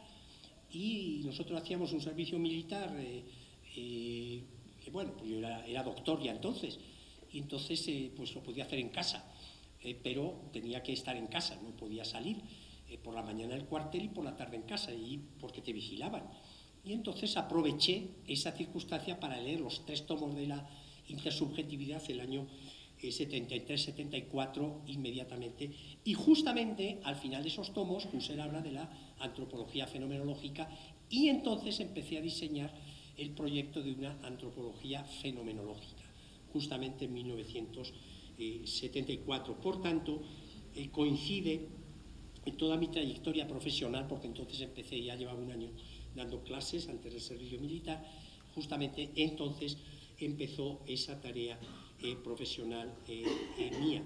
Speaker 3: y nosotros hacíamos un servicio militar, eh, eh, que bueno, pues yo era, era doctor ya entonces, y entonces eh, pues lo podía hacer en casa, eh, pero tenía que estar en casa, no podía salir, eh, por la mañana el cuartel y por la tarde en casa, y porque te vigilaban. Y entonces aproveché esa circunstancia para leer los tres tomos de la intersubjetividad el año eh, setenta y tres setenta y cuatro inmediatamente, y justamente al final de esos tomos Husserl habla de la antropología fenomenológica, y entonces empecé a diseñar el proyecto de una antropología fenomenológica, justamente en mil novecientos setenta y cuatro. Por tanto, eh, coincide en toda mi trayectoria profesional, porque entonces empecé, ya llevaba un año dando clases antes del servicio militar, justamente entonces empezó esa tarea eh, profesional eh, eh, mía.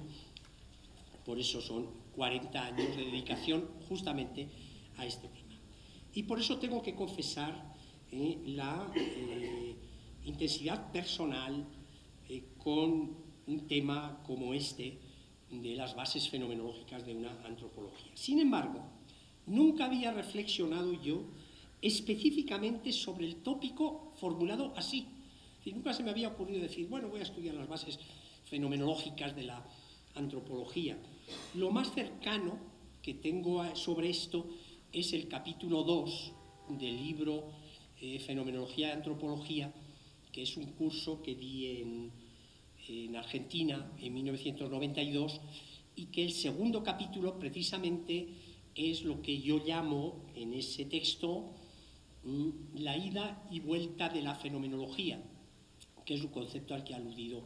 Speaker 3: Por eso son cuarenta años de dedicación justamente a este tema. Y por eso tengo que confesar eh, la eh, intensidad personal eh, con un tema como este de las bases fenomenológicas de una antropología. Sin embargo, nunca había reflexionado yo específicamente sobre el tópico formulado así. Y nunca se me había ocurrido decir, bueno, voy a estudiar las bases fenomenológicas de la antropología. Lo más cercano que tengo sobre esto es el capítulo dos del libro eh, Fenomenología y Antropología, que es un curso que di en, en Argentina en mil novecientos noventa y dos, y que el segundo capítulo precisamente es lo que yo llamo en ese texto la ida y vuelta de la fenomenología, que es un concepto al que ha aludido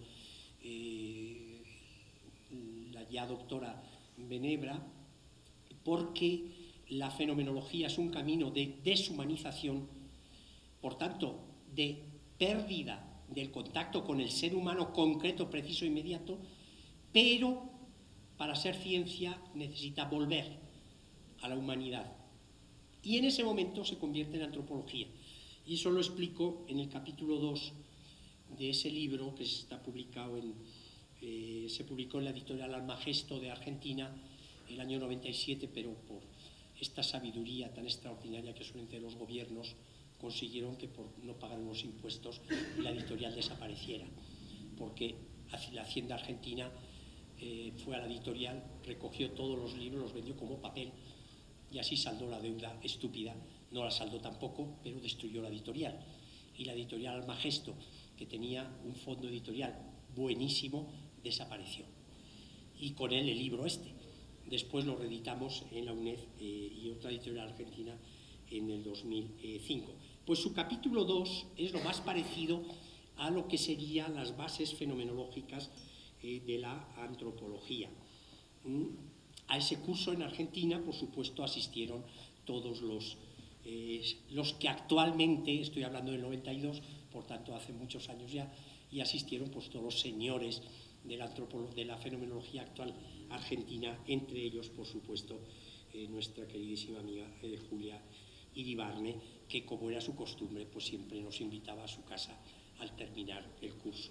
Speaker 3: eh, la ya doctora Benebra, porque la fenomenología es un camino de deshumanización, por tanto, de pérdida del contacto con el ser humano concreto, preciso e inmediato, pero para ser ciencia necesita volver a la humanidad. Y en ese momento se convierte en antropología. Y eso lo explico en el capítulo dos de ese libro que está publicado en, eh, se publicó en la editorial Almagesto de Argentina el año noventa y siete, pero por esta sabiduría tan extraordinaria que suelen tener los gobiernos, consiguieron que por no pagar unos impuestos la editorial desapareciera, porque la Hacienda Argentina eh, fue a la editorial, recogió todos los libros, los vendió como papel, y así saldó la deuda estúpida. No la saldó tampoco, pero destruyó la editorial. Y la editorial Almagesto, que tenía un fondo editorial buenísimo, desapareció. Y con él el libro este. Después lo reeditamos en la UNED eh, y otra editorial argentina en el dos mil cinco. Pues su capítulo dos es lo más parecido a lo que serían las bases fenomenológicas eh, de la antropología. ¿Mm? A ese curso en Argentina, por supuesto, asistieron todos los, eh, los que actualmente, estoy hablando del noventa y dos, por tanto hace muchos años ya, y asistieron pues todos los señores de la, de la fenomenología actual argentina, entre ellos, por supuesto, eh, nuestra queridísima amiga eh, Julia Iribarne, que como era su costumbre, pues siempre nos invitaba a su casa al terminar el curso.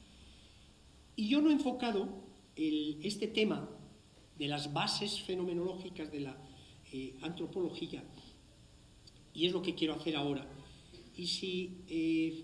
Speaker 3: Y yo no he enfocado el, este tema de las bases fenomenológicas de la eh, antropología, y es lo que quiero hacer ahora. Y si, eh,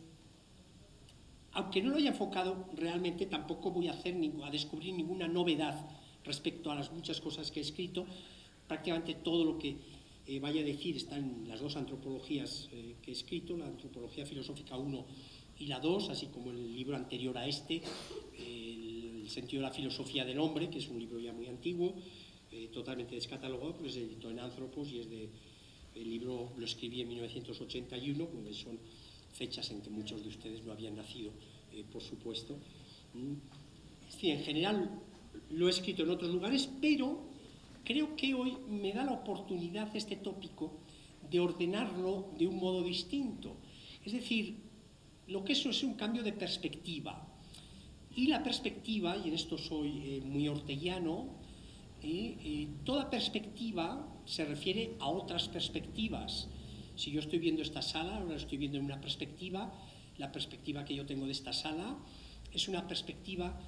Speaker 3: aunque no lo haya enfocado, realmente tampoco voy a, hacer, a descubrir ninguna novedad respecto a las muchas cosas que he escrito. Prácticamente todo lo que eh, vaya a decir está en las dos antropologías eh, que he escrito, la antropología filosófica uno y la dos, así como el libro anterior a este, eh, el sentido de la filosofía del hombre, que es un libro ya muy antiguo, eh, totalmente descatalogado, porque se editó en Anthropos y es de, el libro lo escribí en mil novecientos ochenta y uno, porque son fechas en que muchos de ustedes no habían nacido, eh, por supuesto. Es decir, en general lo he escrito en otros lugares, pero creo que hoy me da la oportunidad este tópico de ordenarlo de un modo distinto. Es decir, lo que eso es un cambio de perspectiva. Y la perspectiva, y en esto soy eh, muy orteguiano, eh, eh, toda perspectiva se refiere a otras perspectivas. Si yo estoy viendo esta sala, ahora estoy viendo en una perspectiva, la perspectiva que yo tengo de esta sala es una perspectiva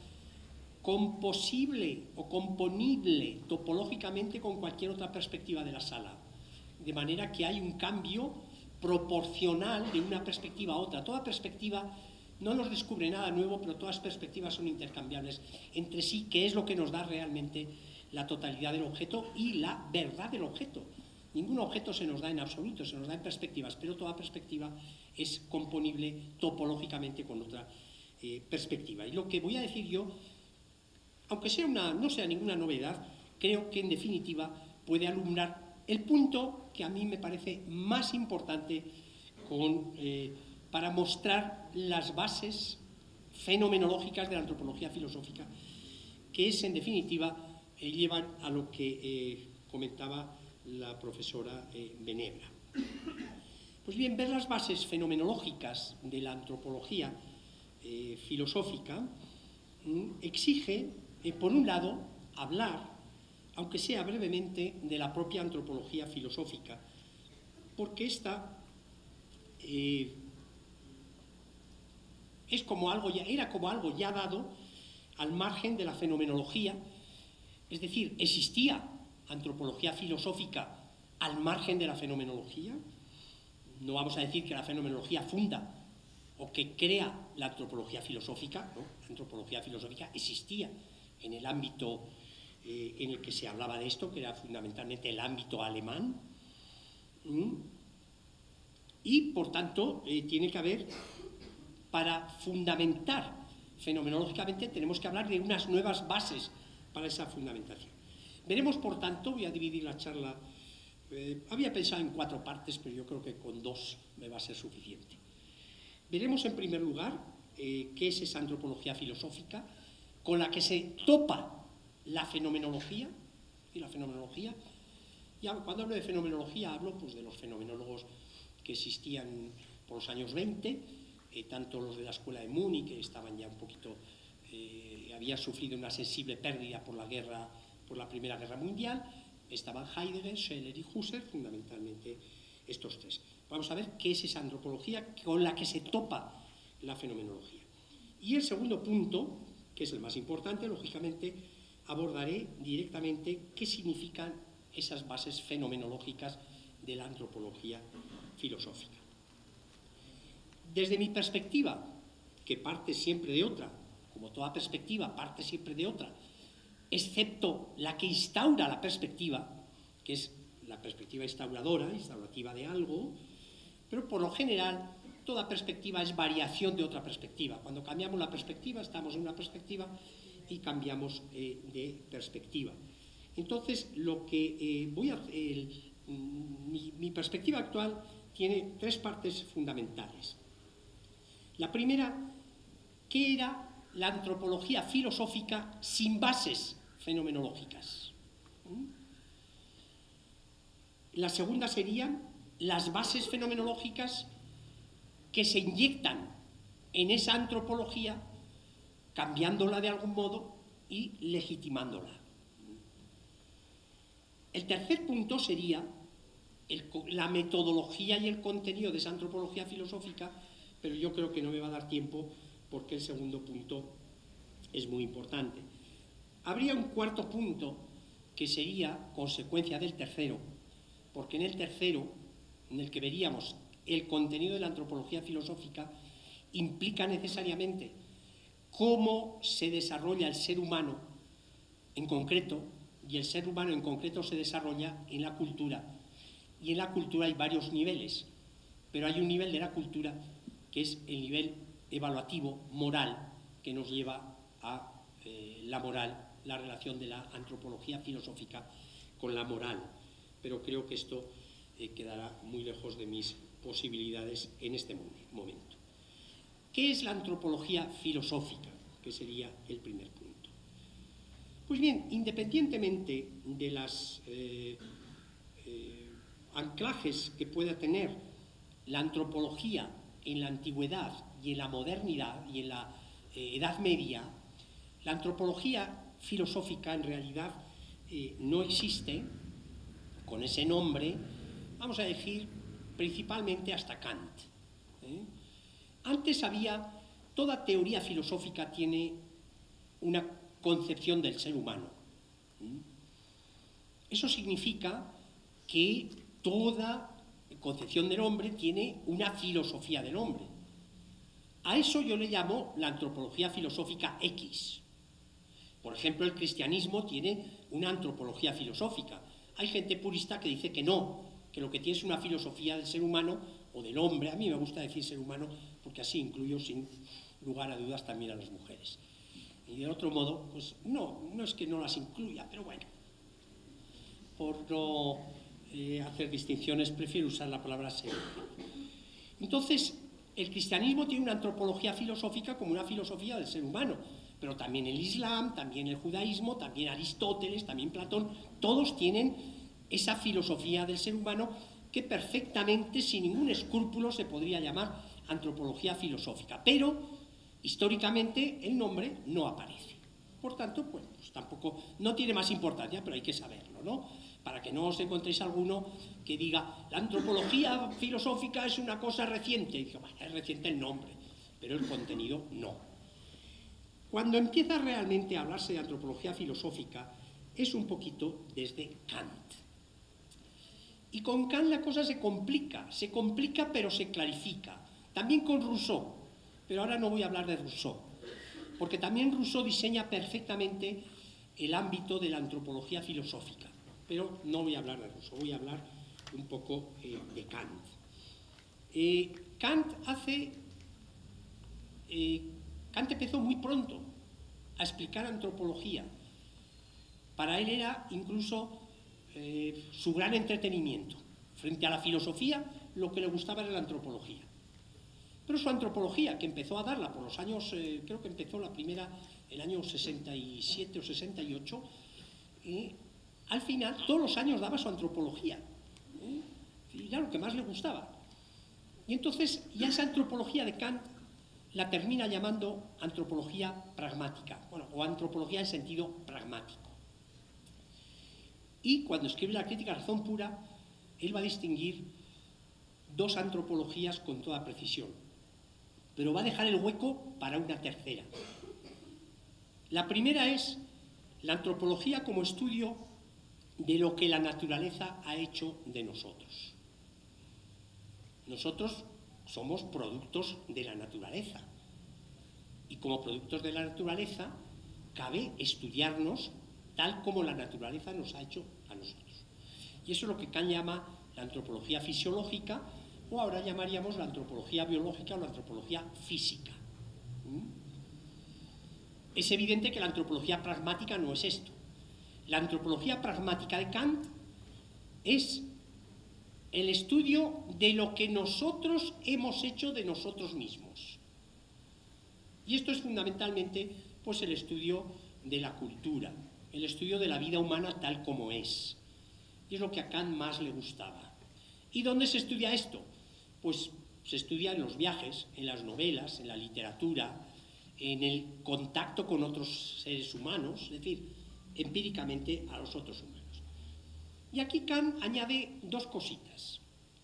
Speaker 3: composible o componible topológicamente con cualquier otra perspectiva de la sala. De manera que hay un cambio proporcional de una perspectiva a otra. Toda perspectiva no nos descubre nada nuevo, pero todas perspectivas son intercambiables entre sí, que es lo que nos da realmente la totalidad del objeto y la verdad del objeto. Ningún objeto se nos da en absoluto, se nos da en perspectivas, pero toda perspectiva es componible topológicamente con otra eh, perspectiva. Y lo que voy a decir yo, aunque sea una, no sea ninguna novedad, creo que en definitiva puede alumbrar el punto que a mí me parece más importante con, eh, para mostrar las bases fenomenológicas de la antropología filosófica, que es en definitiva eh, llevan a lo que eh, comentaba la profesora eh, Benebra. Pues bien, ver las bases fenomenológicas de la antropología eh, filosófica mm, exige, eh, por un lado, hablar, aunque sea brevemente, de la propia antropología filosófica, porque esta eh, es como algo ya, era como algo ya dado al margen de la fenomenología, es decir, existía antropología filosófica al margen de la fenomenología. No vamos a decir que la fenomenología funda o que crea la antropología filosófica, ¿no? La antropología filosófica existía en el ámbito eh, en el que se hablaba de esto, que era fundamentalmente el ámbito alemán, ¿Mm? y por tanto eh, tiene que haber, para fundamentar fenomenológicamente, tenemos que hablar de unas nuevas bases para esa fundamentación. Veremos, por tanto, voy a dividir la charla, eh, había pensado en cuatro partes, pero yo creo que con dos me va a ser suficiente. Veremos, en primer lugar, eh, qué es esa antropología filosófica con la que se topa la fenomenología, y la fenomenología, y cuando hablo de fenomenología hablo pues, de los fenomenólogos que existían por los años veinte, eh, tanto los de la escuela de Múnich, que estaban ya un poquito, eh, había sufrido una sensible pérdida por la guerra, por la Primera Guerra Mundial, estaban Heidegger, Scheler y Husserl, fundamentalmente estos tres. Vamos a ver qué es esa antropología con la que se topa la fenomenología. Y el segundo punto, que es el más importante, lógicamente, abordaré directamente qué significan esas bases fenomenológicas de la antropología filosófica. Desde mi perspectiva, que parte siempre de otra, como toda perspectiva parte siempre de otra, excepto la que instaura la perspectiva, que es la perspectiva instauradora, instaurativa de algo, pero por lo general toda perspectiva es variación de otra perspectiva. Cuando cambiamos la perspectiva, estamos en una perspectiva y cambiamos eh, de perspectiva. Entonces, lo que eh, voy a hacer, mi, mi perspectiva actual tiene tres partes fundamentales. La primera, ¿qué era la antropología filosófica sin bases fenomenológicas? La segunda serían las bases fenomenológicas que se inyectan en esa antropología, cambiándola de algún modo y legitimándola. El tercer punto sería el, la metodología y el contenido de esa antropología filosófica, pero yo creo que no me va a dar tiempo porque el segundo punto es muy importante. Habría un cuarto punto que sería consecuencia del tercero, porque en el tercero, en el que veríamos el contenido de la antropología filosófica, implica necesariamente cómo se desarrolla el ser humano en concreto, y el ser humano en concreto se desarrolla en la cultura. Y en la cultura hay varios niveles, pero hay un nivel de la cultura que es el nivel evaluativo, moral, que nos lleva a eh, la moral, la relación de la antropología filosófica con la moral. Pero creo que esto eh, quedará muy lejos de mis posibilidades en este momento. ¿Qué es la antropología filosófica? Que sería el primer punto. Pues bien, independientemente de los eh, eh, anclajes que pueda tener la antropología en la antigüedad y en la modernidad y en la eh, Edad Media, la antropología filosófica en realidad eh, no existe con ese nombre, vamos a decir, principalmente hasta Kant. ¿eh? Antes había, toda teoría filosófica tiene una concepción del ser humano. Eso significa que toda concepción del hombre tiene una filosofía del hombre. A eso yo le llamo la antropología filosófica X. Por ejemplo, el cristianismo tiene una antropología filosófica. Hay gente purista que dice que no, que lo que tiene es una filosofía del ser humano o del hombre. A mí me gusta decir ser humano porque así incluyo sin lugar a dudas también a las mujeres. Y de otro modo, pues no, no es que no las incluya, pero bueno, por no eh, hacer distinciones prefiero usar la palabra ser. Entonces, el cristianismo tiene una antropología filosófica como una filosofía del ser humano, pero también el Islam, también el judaísmo, también Aristóteles, también Platón, todos tienen esa filosofía del ser humano que perfectamente, sin ningún escrúpulo, se podría llamar antropología filosófica, pero históricamente el nombre no aparece. Por tanto, pues, pues tampoco, no tiene más importancia, pero hay que saberlo, ¿no? Para que no os encontréis alguno que diga, la antropología filosófica es una cosa reciente. Y dice, bueno, es reciente el nombre, pero el contenido no. Cuando empieza realmente a hablarse de antropología filosófica, es un poquito desde Kant. Y con Kant la cosa se complica, se complica pero se clarifica. También con Rousseau, pero ahora no voy a hablar de Rousseau, porque también Rousseau diseña perfectamente el ámbito de la antropología filosófica, pero no voy a hablar de Rousseau, voy a hablar un poco eh, de Kant. Eh, Kant hace, eh, Kant empezó muy pronto a explicar antropología. Para él era incluso eh, su gran entretenimiento. Frente a la filosofía, lo que le gustaba era la antropología. Pero su antropología, que empezó a darla por los años, eh, creo que empezó la primera en el año sesenta y siete o sesenta y ocho, eh, al final todos los años daba su antropología. ¿eh? Y era lo que más le gustaba. Y entonces ya esa antropología de Kant la termina llamando antropología pragmática, bueno, o antropología en sentido pragmático. Y cuando escribe la crítica a la razón pura, él va a distinguir dos antropologías con toda precisión, pero va a dejar el hueco para una tercera. La primera es la antropología como estudio de lo que la naturaleza ha hecho de nosotros. Nosotros somos productos de la naturaleza, y como productos de la naturaleza cabe estudiarnos tal como la naturaleza nos ha hecho a nosotros. Y eso es lo que Kant llama la antropología fisiológica, o ahora llamaríamos la antropología biológica o la antropología física. ¿Mm? Es evidente que la antropología pragmática no es esto. La antropología pragmática de Kant es el estudio de lo que nosotros hemos hecho de nosotros mismos. Y esto es fundamentalmente pues, el estudio de la cultura, el estudio de la vida humana tal como es. Y es lo que a Kant más le gustaba. ¿Y dónde se estudia esto? Pues se estudia en los viajes, en las novelas, en la literatura, en el contacto con otros seres humanos, es decir, empíricamente a los otros humanos. Y aquí Kant añade dos cositas.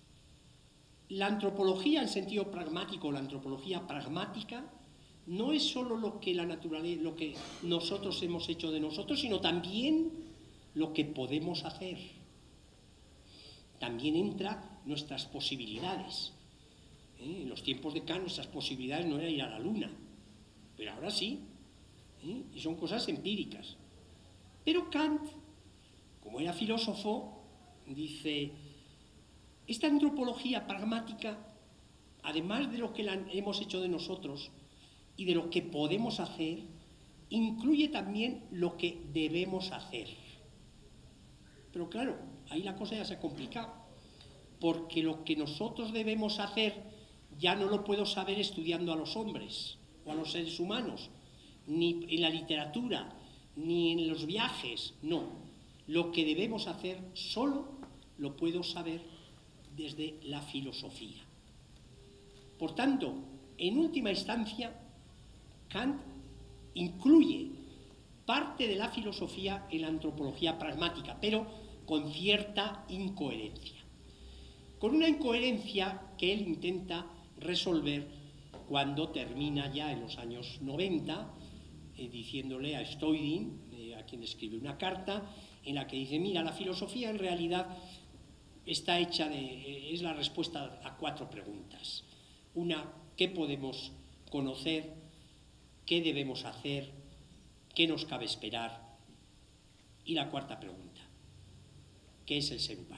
Speaker 3: La antropología en sentido pragmático, la antropología pragmática, no es solo lo que la naturaleza, lo que nosotros hemos hecho de nosotros, sino también lo que podemos hacer. También entra nuestras posibilidades. ¿Eh? En los tiempos de Kant nuestras posibilidades no era ir a la luna, pero ahora sí, ¿eh? Y son cosas empíricas. Pero Kant, como era filósofo, dice, esta antropología pragmática, además de lo que la hemos hecho de nosotros y de lo que podemos hacer, incluye también lo que debemos hacer. Pero claro, ahí la cosa ya se ha complicado, porque lo que nosotros debemos hacer ya no lo puedo saber estudiando a los hombres o a los seres humanos, ni en la literatura, ni en los viajes, no. Lo que debemos hacer solo lo puedo saber desde la filosofía. Por tanto, en última instancia, Kant incluye parte de la filosofía en la antropología pragmática, pero con cierta incoherencia. Con una incoherencia que él intenta resolver cuando termina ya en los años noventa, eh, diciéndole a Stoydin, eh, a quien escribe una carta, en la que dice, mira, la filosofía en realidad está hecha de, eh, es la respuesta a cuatro preguntas. Una, ¿qué podemos conocer? ¿Qué debemos hacer? ¿Qué nos cabe esperar? Y la cuarta pregunta, ¿qué es el ser humano?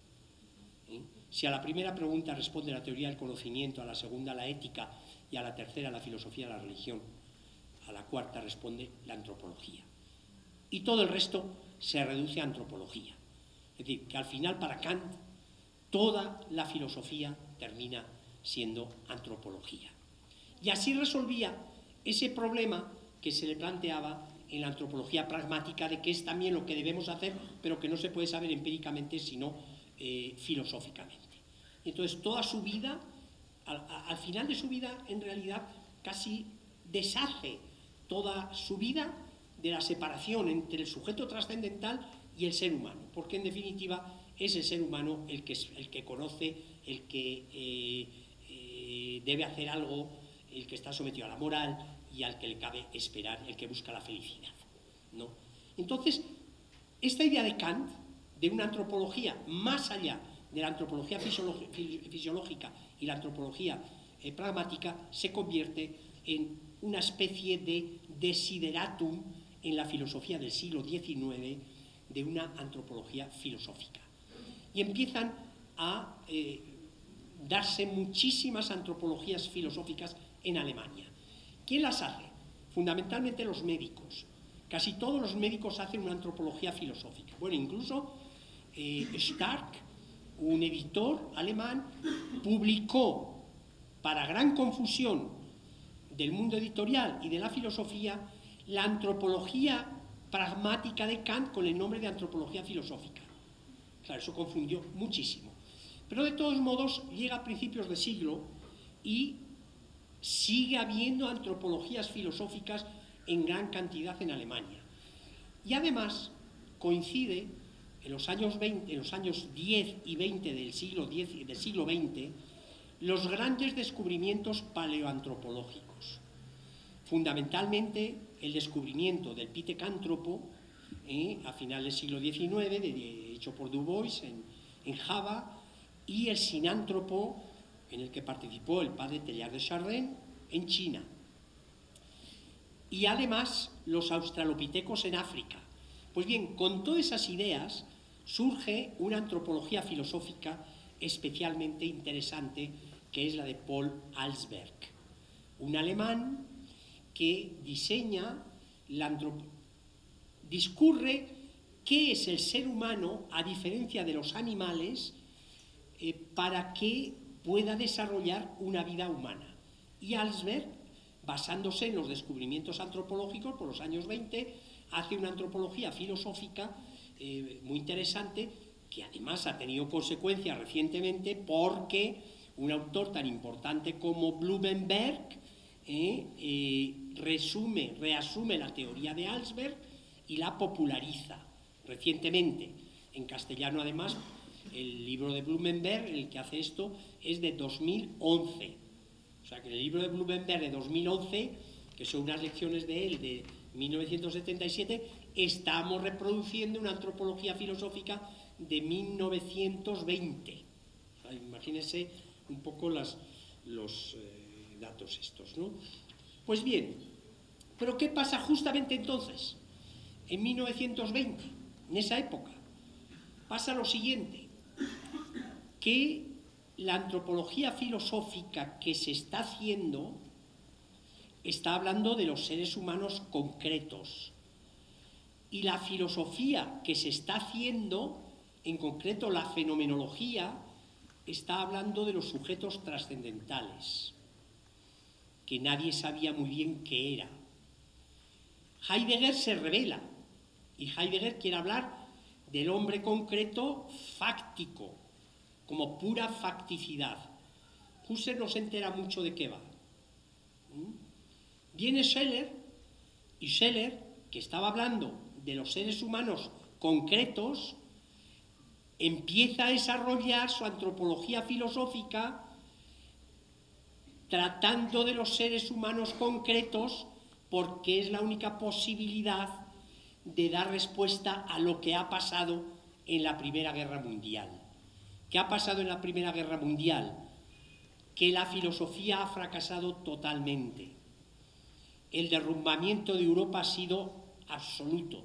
Speaker 3: ¿Eh? Si a la primera pregunta responde la teoría del conocimiento, a la segunda la ética y a la tercera la filosofía de la religión, a la cuarta responde la antropología. Y todo el resto se reduce a antropología. Es decir, que al final para Kant toda la filosofía termina siendo antropología. Y así resolvía ese problema que se le planteaba en la antropología pragmática de que es también lo que debemos hacer, pero que no se puede saber empíricamente, sino eh, filosóficamente. Entonces, toda su vida, al, al final de su vida, en realidad, casi deshace toda su vida de la separación entre el sujeto trascendental y el ser humano, porque en definitiva es el ser humano el que, el que conoce, el que eh, eh, debe hacer algo, el que está sometido a la moral y al que le cabe esperar, el que busca la felicidad, ¿no? Entonces, esta idea de Kant, de una antropología más allá de la antropología fisiológica y la antropología eh, pragmática, se convierte en una especie de desideratum en la filosofía del siglo diecinueve de una antropología filosófica. Y empiezan a eh, darse muchísimas antropologías filosóficas en Alemania. ¿Quién las hace? Fundamentalmente los médicos. Casi todos los médicos hacen una antropología filosófica. Bueno, incluso eh, Stark, un editor alemán, publicó, para gran confusión del mundo editorial y de la filosofía, la antropología pragmática de Kant con el nombre de antropología filosófica. Claro, eso confundió muchísimo. Pero de todos modos llega a principios de siglo y sigue habiendo antropologías filosóficas en gran cantidad en Alemania. Y además coincide en los años, veinte, en los años diez y veinte del siglo, diez, del siglo veinte los grandes descubrimientos paleoantropológicos. Fundamentalmente el descubrimiento del pitecántropo eh, a finales del siglo diecinueve, de, de, hecho por Du Bois en, en Java, y el sinántropo, en el que participó el padre Teilhard de Chardin, en China. Y además los australopitecos en África. Pues bien, con todas esas ideas surge una antropología filosófica especialmente interesante, que es la de Paul Alsberg, un alemán que diseña, la discurre qué es el ser humano a diferencia de los animales, eh, para que pueda desarrollar una vida humana. Y Alsberg, basándose en los descubrimientos antropológicos por los años veinte, hace una antropología filosófica eh, muy interesante, que además ha tenido consecuencias recientemente porque un autor tan importante como Blumenberg eh, eh, resume, reasume la teoría de Alsberg y la populariza recientemente. En castellano, además, el libro de Blumenberg, el que hace esto, es de dos mil once. O sea que en el libro de Blumenberg de dos mil once, que son unas lecciones de él de mil novecientos setenta y siete, estamos reproduciendo una antropología filosófica de mil novecientos veinte. O sea, imagínense un poco las, los eh, datos estos, ¿no? Pues bien, ¿pero qué pasa justamente entonces? En mil novecientos veinte, en esa época, pasa lo siguiente, que la antropología filosófica que se está haciendo está hablando de los seres humanos concretos, y la filosofía que se está haciendo, en concreto la fenomenología, está hablando de los sujetos trascendentales, que nadie sabía muy bien qué era. Heidegger se revela, y Heidegger quiere hablar del hombre concreto fáctico, como pura facticidad. Husserl no se entera mucho de qué va. ¿Mm? Viene Scheler, y Scheler, que estaba hablando de los seres humanos concretos, empieza a desarrollar su antropología filosófica tratando de los seres humanos concretos, porque es la única posibilidad de dar respuesta a lo que ha pasado en la Primera Guerra Mundial. ¿Qué ha pasado en la Primera Guerra Mundial? Que la filosofía ha fracasado totalmente. El derrumbamiento de Europa ha sido absoluto.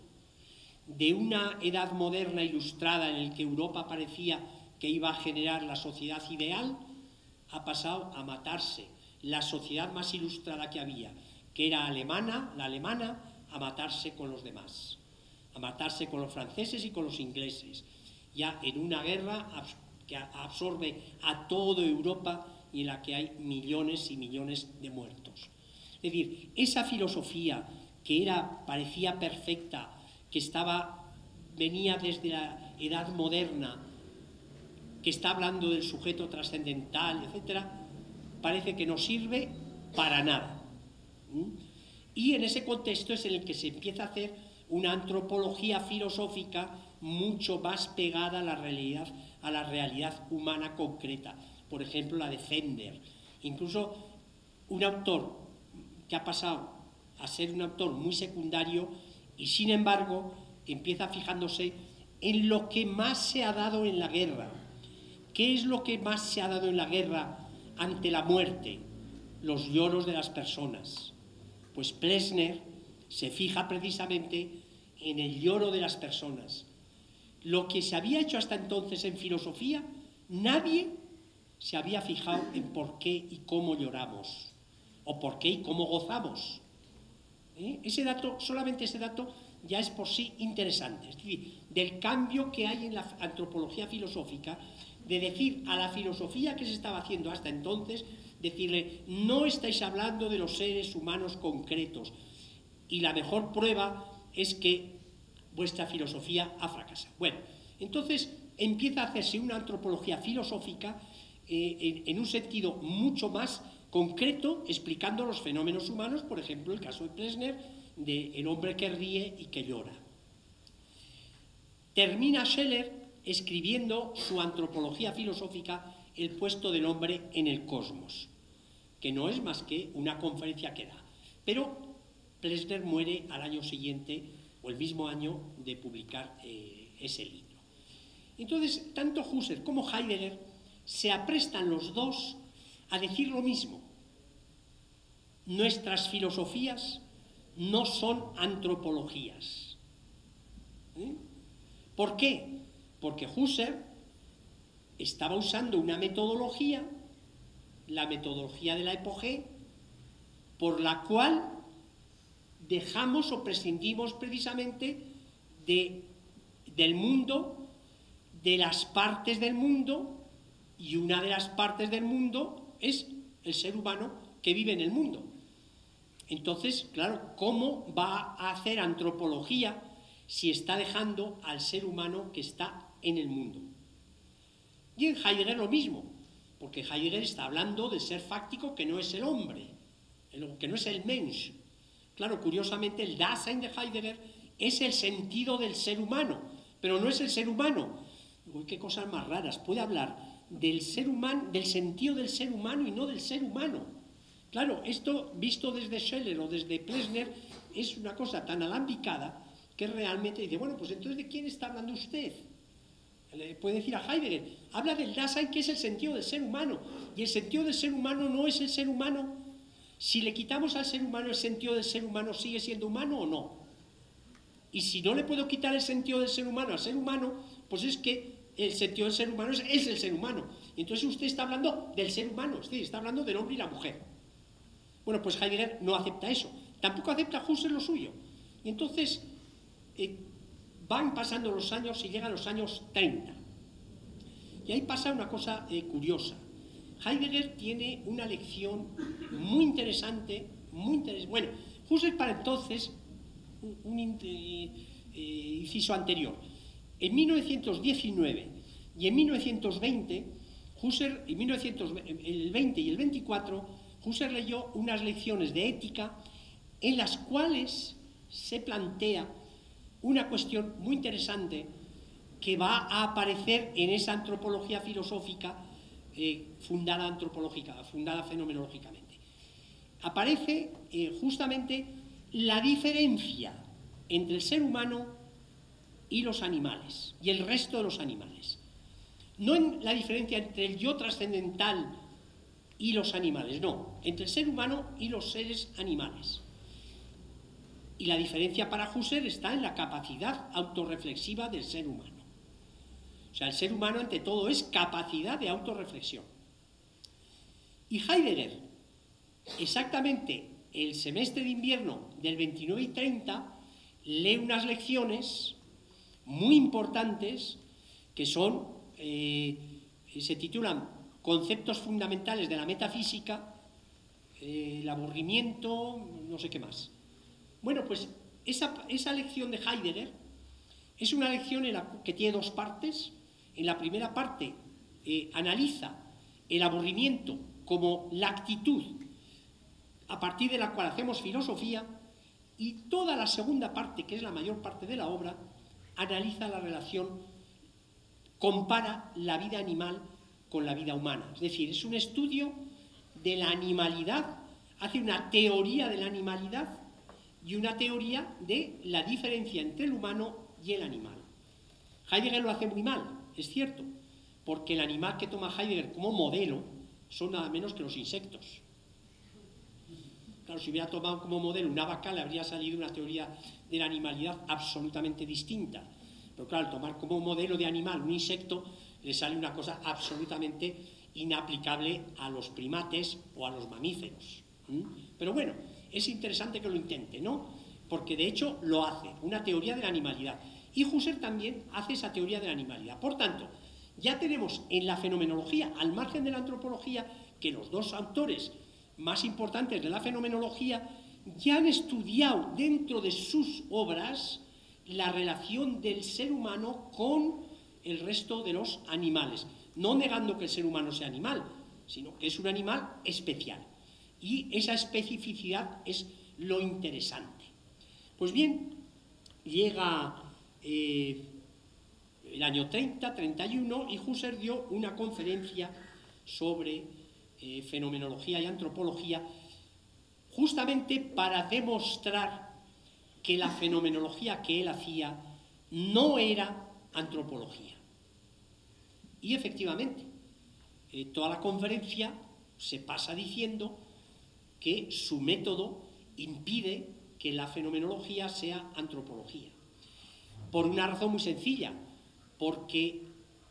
Speaker 3: De una edad moderna ilustrada en la que Europa parecía que iba a generar la sociedad ideal, ha pasado a matarse la sociedad más ilustrada que había, que era alemana, la alemana, a matarse con los demás, a matarse con los franceses y con los ingleses, ya en una guerra que absorbe a toda Europa y en la que hay millones y millones de muertos. Es decir, esa filosofía que era, parecía perfecta, que estaba, venía desde la edad moderna, que está hablando del sujeto trascendental, etcétera, parece que no sirve para nada. ¿Mm? Y en ese contexto es en el que se empieza a hacer una antropología filosófica mucho más pegada a la realidad, a la realidad humana concreta. Por ejemplo, la de Fender. Incluso un autor que ha pasado a ser un autor muy secundario y, sin embargo, empieza fijándose en lo que más se ha dado en la guerra. ¿Qué es lo que más se ha dado en la guerra ante la muerte? Los lloros de las personas. Pues Plessner se fija precisamente en el lloro de las personas. Lo que se había hecho hasta entonces en filosofía, nadie se había fijado en por qué y cómo lloramos, o por qué y cómo gozamos. ¿Eh? Ese dato, solamente ese dato ya es por sí interesante. Es decir, del cambio que hay en la antropología filosófica, de decir a la filosofía que se estaba haciendo hasta entonces, decirle, no estáis hablando de los seres humanos concretos, y la mejor prueba es que vuestra filosofía ha fracasado. Bueno, entonces empieza a hacerse una antropología filosófica eh, en, en un sentido mucho más concreto, explicando los fenómenos humanos, por ejemplo, el caso de Plessner, de el hombre que ríe y que llora. Termina Scheler escribiendo su antropología filosófica, El puesto del hombre en el cosmos, que no es más que una conferencia que da. Pero Plessner muere al año siguiente, o el mismo año, de publicar eh, ese libro. Entonces, tanto Husserl como Heidegger se aprestan los dos a decir lo mismo. Nuestras filosofías no son antropologías. ¿Eh? ¿Por qué? Porque Husserl estaba usando una metodología, la metodología de la epogé, por la cual dejamos o prescindimos precisamente de, del mundo, de las partes del mundo y una de las partes del mundo es el ser humano que vive en el mundo. Entonces, claro, ¿cómo va a hacer antropología si está dejando al ser humano que está en el mundo? Y en Heidegger lo mismo, porque Heidegger está hablando del ser fáctico que no es el hombre, que no es el Mensch. Claro, curiosamente el Dasein de Heidegger es el sentido del ser humano, pero no es el ser humano. Uy, qué cosas más raras, puede hablar del ser humano, del sentido del ser humano y no del ser humano. Claro, esto visto desde Scheller o desde Plessner es una cosa tan alambicada que realmente dice, bueno, pues entonces ¿de quién está hablando usted? Le puede decir a Heidegger, habla del Dasein, que es el sentido del ser humano, y el sentido del ser humano no es el ser humano. Si le quitamos al ser humano el sentido del ser humano, ¿sigue siendo humano o no? Y si no le puedo quitar el sentido del ser humano al ser humano, pues es que el sentido del ser humano es, es el ser humano. Y entonces usted está hablando del ser humano, es decir, está hablando del hombre y la mujer. Bueno, pues Heidegger no acepta eso, tampoco acepta Husserl lo suyo. Y entonces eh, van pasando los años y llegan los años treinta. Y ahí pasa una cosa eh, curiosa. Heidegger tiene una lección muy interesante, muy interesante. Bueno, Husserl para entonces, un, un eh, eh, inciso anterior, en mil novecientos diecinueve y en mil novecientos veinte, Husserl, en mil novecientos veinte y el veinticuatro, Husserl leyó unas lecciones de ética en las cuales se plantea una cuestión muy interesante que va a aparecer en esa antropología filosófica eh, fundada antropológica, fundada fenomenológicamente. Aparece eh, justamente la diferencia entre el ser humano y los animales, y el resto de los animales. No en la diferencia entre el yo trascendental y los animales, no, entre el ser humano y los seres animales. Y la diferencia para Husserl está en la capacidad autorreflexiva del ser humano. O sea, el ser humano ante todo es capacidad de autorreflexión. Y Heidegger, exactamente el semestre de invierno del veintinueve y treinta, lee unas lecciones muy importantes que son, eh, se titulan Conceptos fundamentales de la metafísica, eh, el aburrimiento, no sé qué más. Bueno, pues esa, esa lección de Heidegger es una lección en la, que tiene dos partes. En la primera parte eh, analiza el aburrimiento como la actitud a partir de la cual hacemos filosofía, y toda la segunda parte, que es la mayor parte de la obra, analiza la relación, compara la vida animal con la vida humana. Es decir, es un estudio de la animalidad, hace una teoría de la animalidad y una teoría de la diferencia entre el humano y el animal. Heidegger lo hace muy mal, es cierto, porque el animal que toma Heidegger como modelo son nada menos que los insectos. Claro, si hubiera tomado como modelo una vaca, le habría salido una teoría de la animalidad absolutamente distinta. Pero claro, al tomar como modelo de animal un insecto, le sale una cosa absolutamente inaplicable a los primates o a los mamíferos. ¿Mm? Pero bueno, es interesante que lo intente, ¿no? Porque de hecho lo hace, una teoría de la animalidad. Y Husserl también hace esa teoría de la animalidad. Por tanto, ya tenemos en la fenomenología, al margen de la antropología, que los dos autores más importantes de la fenomenología ya han estudiado dentro de sus obras la relación del ser humano con el resto de los animales, no negando que el ser humano sea animal, sino que es un animal especial. Y esa especificidad es lo interesante. Pues bien, llega eh, el año treinta, treinta y uno, y Husserl dio una conferencia sobre eh, fenomenología y antropología, justamente para demostrar que la fenomenología que él hacía no era antropología. Y efectivamente, eh, toda la conferencia se pasa diciendo que su método impide que la fenomenología sea antropología. Por una razón muy sencilla, porque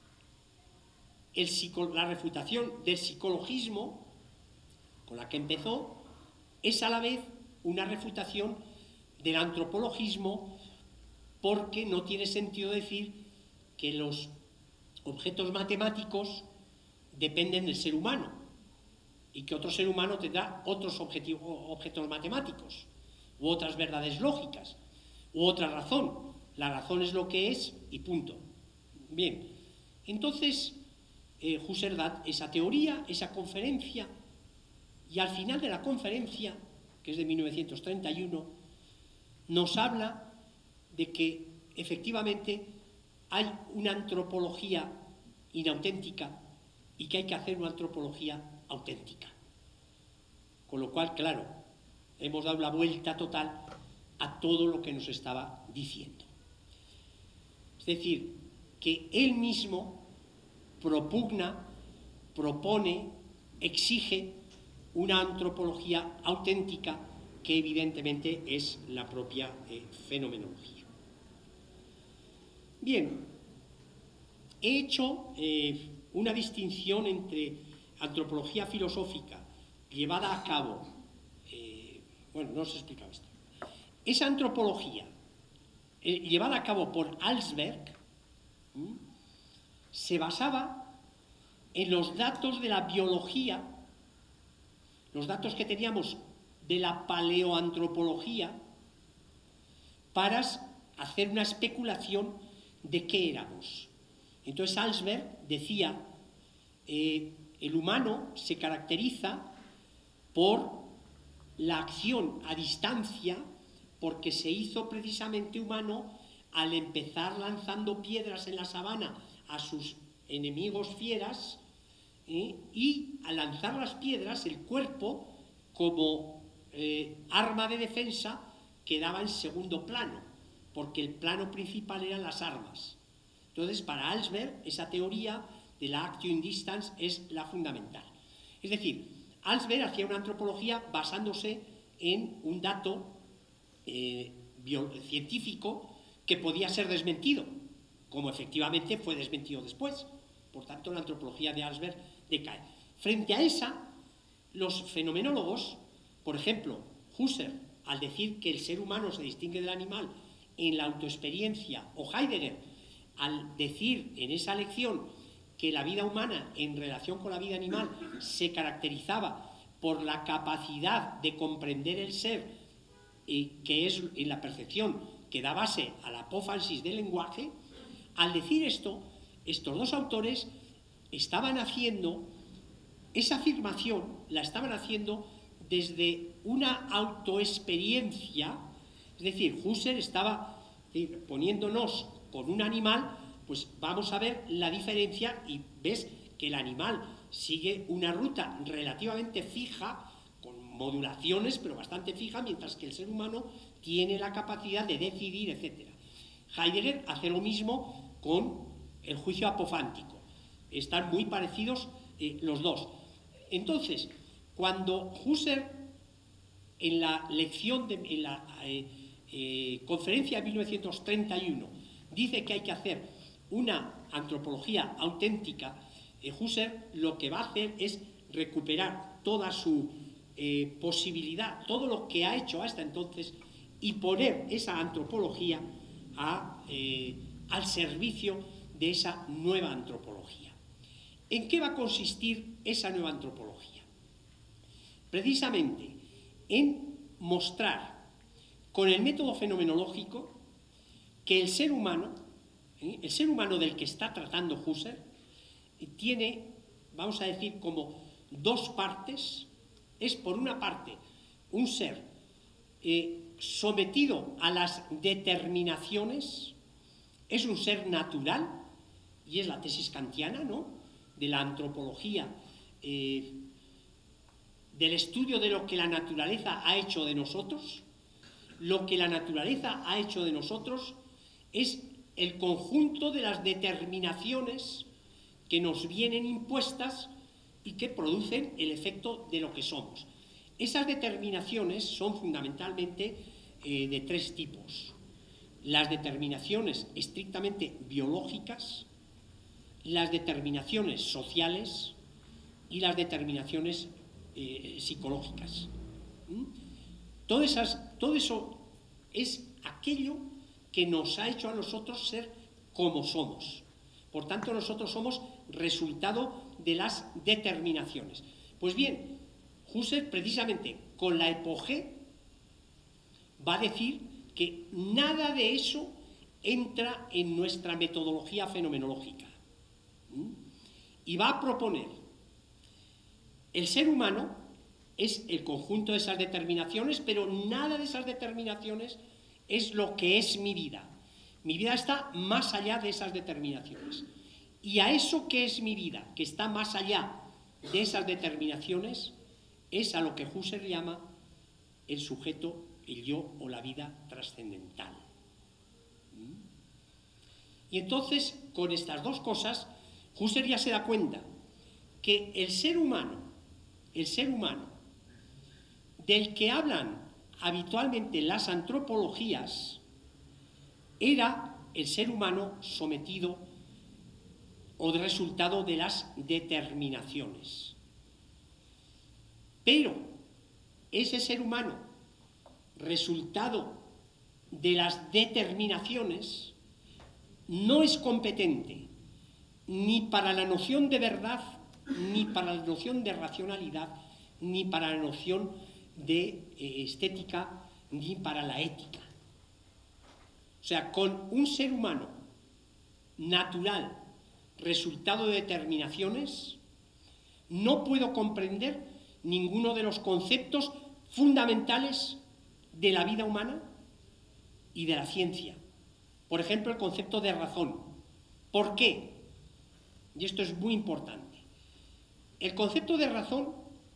Speaker 3: el psico, la refutación del psicologismo, con la que empezó, es a la vez una refutación del antropologismo, porque no tiene sentido decir que los objetos matemáticos dependen del ser humano y que otro ser humano tendrá otros objetivos, objetos matemáticos u otras verdades lógicas u otra razón. La razón es lo que es y punto. Bien, entonces eh, Husserl da esa teoría, esa conferencia, y al final de la conferencia, que es de mil novecientos treinta y uno, nos habla de que efectivamente hay una antropología inauténtica y que hay que hacer una antropología auténtica. Con lo cual, claro, hemos dado la vuelta total a todo lo que nos estaba diciendo. Es decir, que él mismo propugna, propone, exige una antropología auténtica que evidentemente es la propia eh, fenomenología. Bien, he hecho eh, una distinción entre antropología filosófica llevada a cabo, eh, bueno, no os he explicado esto, esa antropología eh, llevada a cabo por Alsberg ¿m? se basaba en los datos de la biología, los datos que teníamos de la paleoantropología, para hacer una especulación de qué éramos. Entonces Alsberg decía, eh, el humano se caracteriza por la acción a distancia, porque se hizo precisamente humano al empezar lanzando piedras en la sabana a sus enemigos fieras, ¿eh? y al lanzar las piedras el cuerpo como eh, arma de defensa quedaba en segundo plano, porque el plano principal eran las armas. Entonces, para Alsberg, esa teoría de la actio in distans es la fundamental. Es decir, Alsberg hacía una antropología basándose en un dato eh, científico que podía ser desmentido, como efectivamente fue desmentido después. Por tanto, la antropología de Alsberg decae. Frente a esa, los fenomenólogos, por ejemplo, Husserl, al decir que el ser humano se distingue del animal en la autoexperiencia, o Heidegger, al decir en esa lección que la vida humana en relación con la vida animal se caracterizaba por la capacidad de comprender el ser, eh, que es en la percepción que da base a la apófasis del lenguaje, al decir esto, estos dos autores estaban haciendo esa afirmación, la estaban haciendo desde una autoexperiencia, es decir, Husserl estaba poniéndonos con un animal, pues vamos a ver la diferencia y ves que el animal sigue una ruta relativamente fija, con modulaciones, pero bastante fija, mientras que el ser humano tiene la capacidad de decidir, etcétera. Heidegger hace lo mismo con el juicio apofántico. Están muy parecidos eh, los dos. Entonces, cuando Husserl, en la lección, de, en la eh, eh, conferencia de mil novecientos treinta y uno, dice que hay que hacer una antropología auténtica, eh, Husserl lo que va a hacer es recuperar toda su eh, posibilidad, todo lo que ha hecho hasta entonces, y poner esa antropología a, eh, al servicio de esa nueva antropología. ¿En qué va a consistir esa nueva antropología? Precisamente en mostrar con el método fenomenológico que el ser humano, ¿eh? el ser humano del que está tratando Husserl, tiene, vamos a decir, como dos partes. Es por una parte un ser eh, sometido a las determinaciones, es un ser natural, y es la tesis kantiana, ¿no?, de la antropología, eh, del estudio de lo que la naturaleza ha hecho de nosotros. Lo que la naturaleza ha hecho de nosotros es el conjunto de las determinaciones que nos vienen impuestas y que producen el efecto de lo que somos. Esas determinaciones son fundamentalmente eh, de tres tipos. Las determinaciones estrictamente biológicas, las determinaciones sociales y las determinaciones eh, psicológicas. ¿Mm? Todo, esas, todo eso es aquello que nos ha hecho a nosotros ser como somos. Por tanto, nosotros somos resultado de las determinaciones. Pues bien, Husserl precisamente con la epogé va a decir que nada de eso entra en nuestra metodología fenomenológica. ¿Mm? Y va a proponer, el ser humano es el conjunto de esas determinaciones, pero nada de esas determinaciones es lo que es mi vida. Mi vida está más allá de esas determinaciones. Y a eso que es mi vida, que está más allá de esas determinaciones, es a lo que Husserl llama el sujeto, el yo o la vida trascendental. Y entonces, con estas dos cosas, Husserl ya se da cuenta que el ser humano, el ser humano, del que hablan habitualmente las antropologías, era el ser humano sometido o de resultado de las determinaciones. Pero ese ser humano, resultado de las determinaciones, no es competente ni para la noción de verdad, ni para la noción de racionalidad, ni para la noción de eh, estética, ni para la ética. O sea, con un ser humano natural, resultado de determinaciones, no puedo comprender ninguno de los conceptos fundamentales de la vida humana y de la ciencia. Por ejemplo, el concepto de razón. ¿Por qué? Y esto es muy importante. El concepto de razón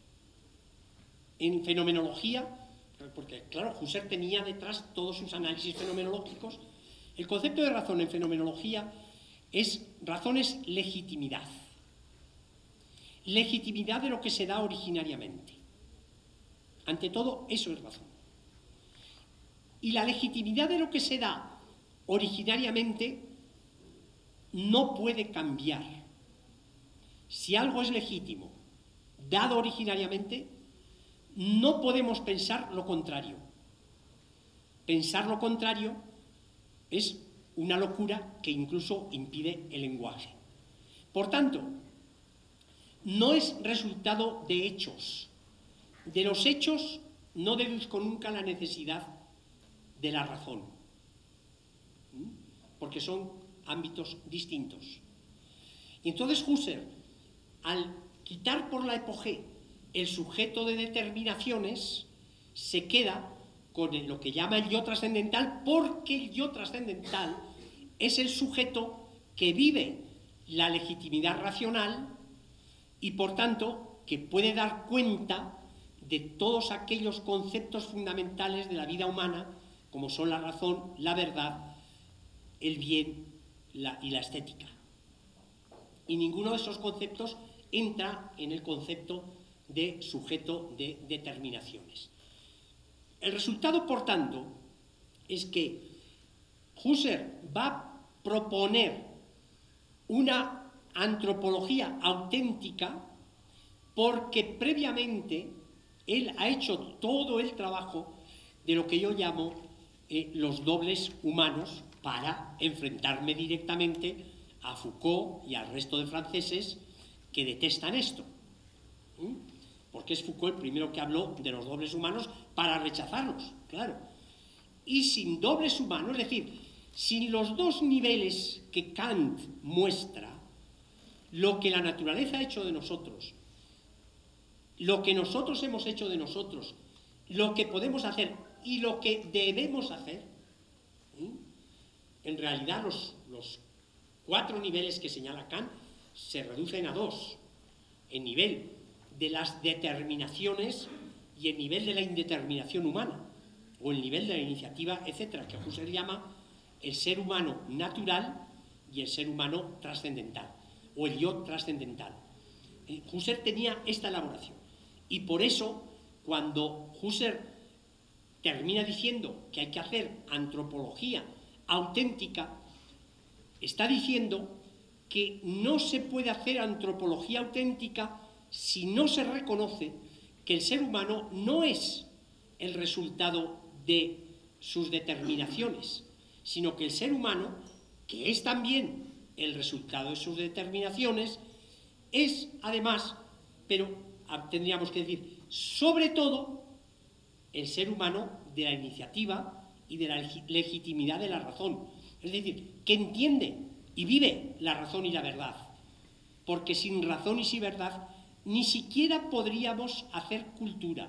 Speaker 3: en fenomenología, porque claro, Husserl tenía detrás todos sus análisis fenomenológicos, el concepto de razón en fenomenología es razón es legitimidad. Legitimidad de lo que se da originariamente. Ante todo, eso es razón. Y la legitimidad de lo que se da originariamente no puede cambiar. Si algo es legítimo, dado originariamente, no podemos pensar lo contrario. Pensar lo contrario es una locura que incluso impide el lenguaje. Por tanto, no es resultado de hechos. De los hechos no deduzco nunca la necesidad de la razón, porque son ámbitos distintos. Y entonces Husserl, al quitar por la epogé el sujeto de determinaciones, se queda con lo que llama el yo trascendental, porque el yo trascendental es el sujeto que vive la legitimidad racional y por tanto que puede dar cuenta de todos aquellos conceptos fundamentales de la vida humana, como son la razón, la verdad, el bien la, y la estética. Y ninguno de esos conceptos entra en el concepto de sujeto de determinaciones. El resultado, por tanto, es que Husserl va a proponer una antropología auténtica porque previamente él ha hecho todo el trabajo de lo que yo llamo eh, los dobles humanos para enfrentarme directamente a Foucault y al resto de franceses que detestan esto. ¿Mm? Porque es Foucault el primero que habló de los dobles humanos para rechazarlos, claro. Y sin dobles humanos, es decir, sin los dos niveles que Kant muestra, lo que la naturaleza ha hecho de nosotros, lo que nosotros hemos hecho de nosotros, lo que podemos hacer y lo que debemos hacer, ¿sí? En realidad los, los cuatro niveles que señala Kant se reducen a dos: el nivel de las determinaciones y el nivel de la indeterminación humana, o el nivel de la iniciativa, etcétera, que Husserl llama el ser humano natural y el ser humano trascendental, o el yo trascendental. Husserl tenía esta elaboración, y por eso, cuando Husserl termina diciendo que hay que hacer antropología auténtica, está diciendo que no se puede hacer antropología auténtica si no se reconoce que el ser humano no es el resultado de sus determinaciones, sino que el ser humano, que es también el resultado de sus determinaciones, es, además, pero tendríamos que decir, sobre todo, el ser humano de la iniciativa y de la legitimidad de la razón. Es decir, que entiende y vive la razón y la verdad. Porque sin razón y sin verdad, ni siquiera podríamos hacer cultura.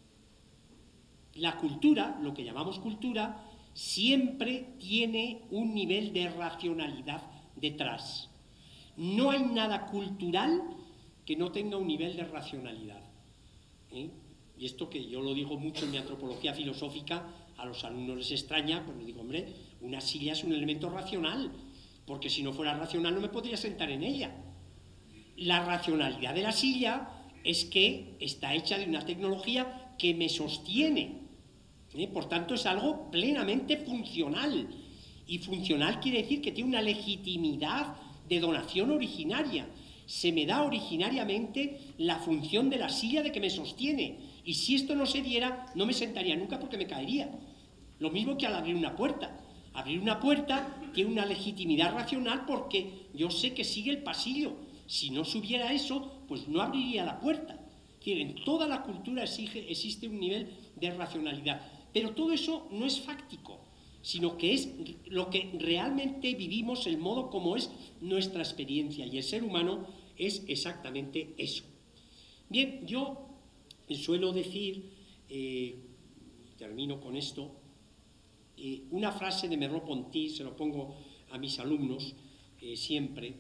Speaker 3: La cultura, lo que llamamos cultura, siempre tiene un nivel de racionalidad detrás. No hay nada cultural que no tenga un nivel de racionalidad. ¿Eh? Y esto que yo lo digo mucho en mi antropología filosófica, a los alumnos les extraña, pues les digo, hombre, una silla es un elemento racional, porque si no fuera racional no me podría sentar en ella. La racionalidad de la silla es que está hecha de una tecnología que me sostiene. ¿Eh? Por tanto, es algo plenamente funcional. Y funcional quiere decir que tiene una legitimidad de donación originaria. Se me da originariamente la función de la silla de que me sostiene. Y si esto no se diera, no me sentaría nunca porque me caería. Lo mismo que al abrir una puerta. Abrir una puerta tiene una legitimidad racional porque yo sé que sigue el pasillo. Si no subiera eso, pues no abriría la puerta. Es decir, en toda la cultura exige, existe un nivel de racionalidad. Pero todo eso no es fáctico, sino que es lo que realmente vivimos, el modo como es nuestra experiencia. Y el ser humano es exactamente eso. Bien, yo suelo decir, eh, termino con esto, eh, una frase de Merleau-Ponty, se lo pongo a mis alumnos eh, siempre,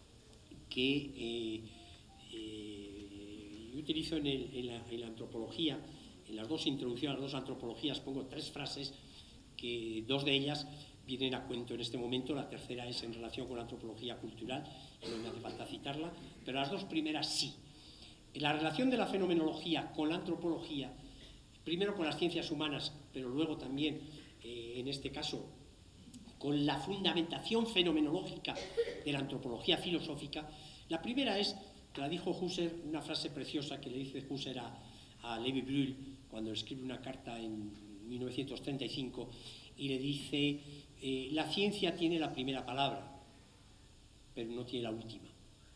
Speaker 3: que eh, eh, yo utilizo en, el, en, la, en la antropología, en las dos introducciones, las dos antropologías, pongo tres frases, que dos de ellas vienen a cuento en este momento, la tercera es en relación con la antropología cultural, y no me hace falta citarla, pero las dos primeras sí. La relación de la fenomenología con la antropología, primero con las ciencias humanas, pero luego también, eh, en este caso, con la fundamentación fenomenológica de la antropología filosófica. La primera es, que la dijo Husserl, una frase preciosa que le dice Husserl a, a Lévi-Brühl cuando escribe una carta en mil novecientos treinta y cinco y le dice, eh, la ciencia tiene la primera palabra, pero no tiene la última.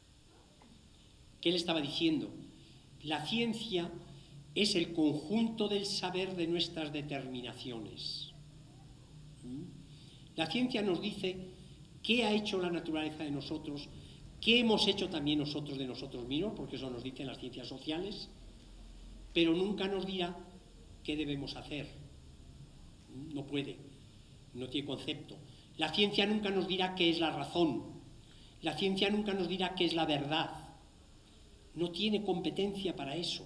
Speaker 3: ¿Qué le estaba diciendo? La ciencia es el conjunto del saber de nuestras determinaciones. ¿Mm? La ciencia nos dice qué ha hecho la naturaleza de nosotros, qué hemos hecho también nosotros de nosotros mismos, porque eso nos dicen las ciencias sociales, pero nunca nos dirá qué debemos hacer. No puede, no tiene concepto. La ciencia nunca nos dirá qué es la razón, la ciencia nunca nos dirá qué es la verdad. No tiene competencia para eso,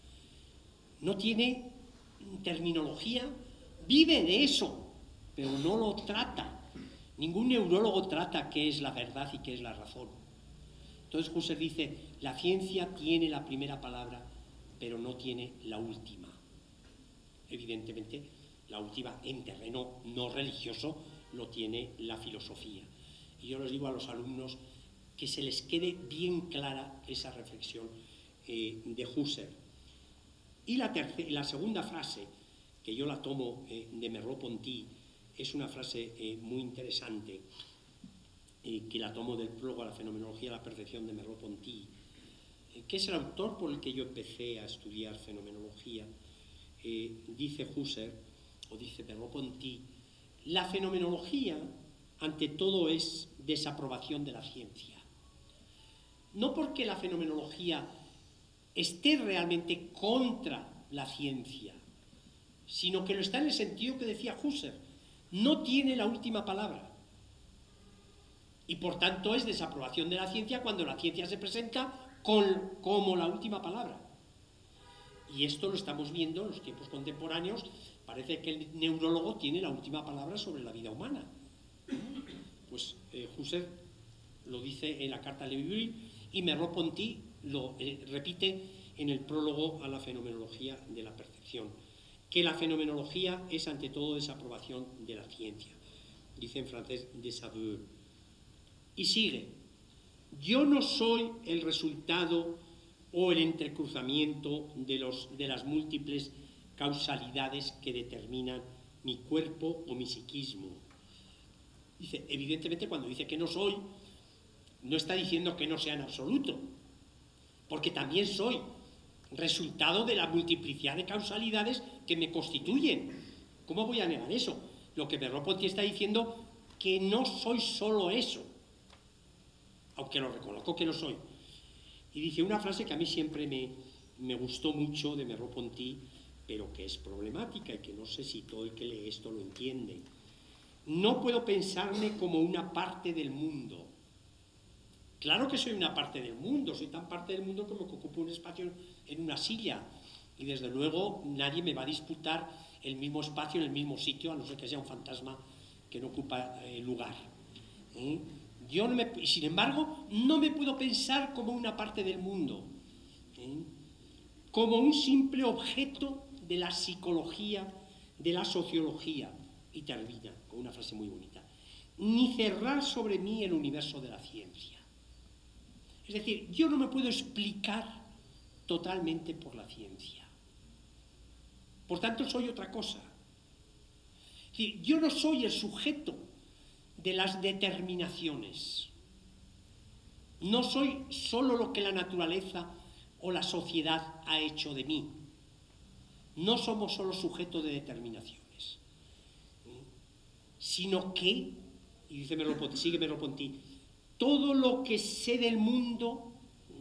Speaker 3: no tiene terminología, vive de eso, pero no lo trata. Ningún neurólogo trata qué es la verdad y qué es la razón. Entonces Husserl dice, la ciencia tiene la primera palabra, pero no tiene la última. Evidentemente, la última en terreno no religioso lo tiene la filosofía. Y yo les digo a los alumnos que se les quede bien clara esa reflexión eh, de Husserl. Y la, tercera, la segunda frase, que yo la tomo eh, de Merleau-Ponty, es una frase eh, muy interesante, eh, que la tomo del prólogo a la fenomenología de la percepción de Merleau-Ponty, eh, que es el autor por el que yo empecé a estudiar fenomenología. Eh, dice Husserl, o dice Merleau-Ponty, la fenomenología, ante todo, es desaprobación de la ciencia. No porque la fenomenología esté realmente contra la ciencia, sino que lo está en el sentido que decía Husserl, no tiene la última palabra. Y por tanto es desaprobación de la ciencia cuando la ciencia se presenta con, como la última palabra. Y esto lo estamos viendo en los tiempos contemporáneos. Parece que el neurólogo tiene la última palabra sobre la vida humana. Pues eh, Husserl lo dice en la carta a Lévi-Brühl y Merleau-Ponty lo eh, repite en el prólogo a la fenomenología de la percepción, que la fenomenología es ante todo desaprobación de la ciencia. Dice en francés désaveu. Y sigue, yo no soy el resultado o el entrecruzamiento de, los, de las múltiples causalidades que determinan mi cuerpo o mi psiquismo. Dice, evidentemente cuando dice que no soy, no está diciendo que no sea en absoluto, porque también soy resultado de la multiplicidad de causalidades que me constituyen. ¿Cómo voy a negar eso? Lo que Merleau-Ponty está diciendo, que no soy solo eso, aunque lo reconozco que lo soy. Y dice una frase que a mí siempre me, me gustó mucho de Merleau-Ponty, pero que es problemática y que no sé si todo el que lee esto lo entiende. No puedo pensarme como una parte del mundo. Claro que soy una parte del mundo, soy tan parte del mundo como que ocupo un espacio en una silla. Y desde luego nadie me va a disputar el mismo espacio en el mismo sitio, a no ser que sea un fantasma que no ocupa eh, lugar. ¿Eh? Yo no me, sin embargo, no me puedo pensar como una parte del mundo, ¿eh? como un simple objeto de la psicología, de la sociología, y termina con una frase muy bonita, ni cerrar sobre mí el universo de la ciencia. Es decir, yo no me puedo explicar totalmente por la ciencia. Por tanto, soy otra cosa. Es decir, yo no soy el sujeto de las determinaciones. No soy solo lo que la naturaleza o la sociedad ha hecho de mí. No somos solo sujetos de determinaciones, sino que, y dice Merleau-Ponty, sigue Merleau-Ponty, todo lo que sé del mundo,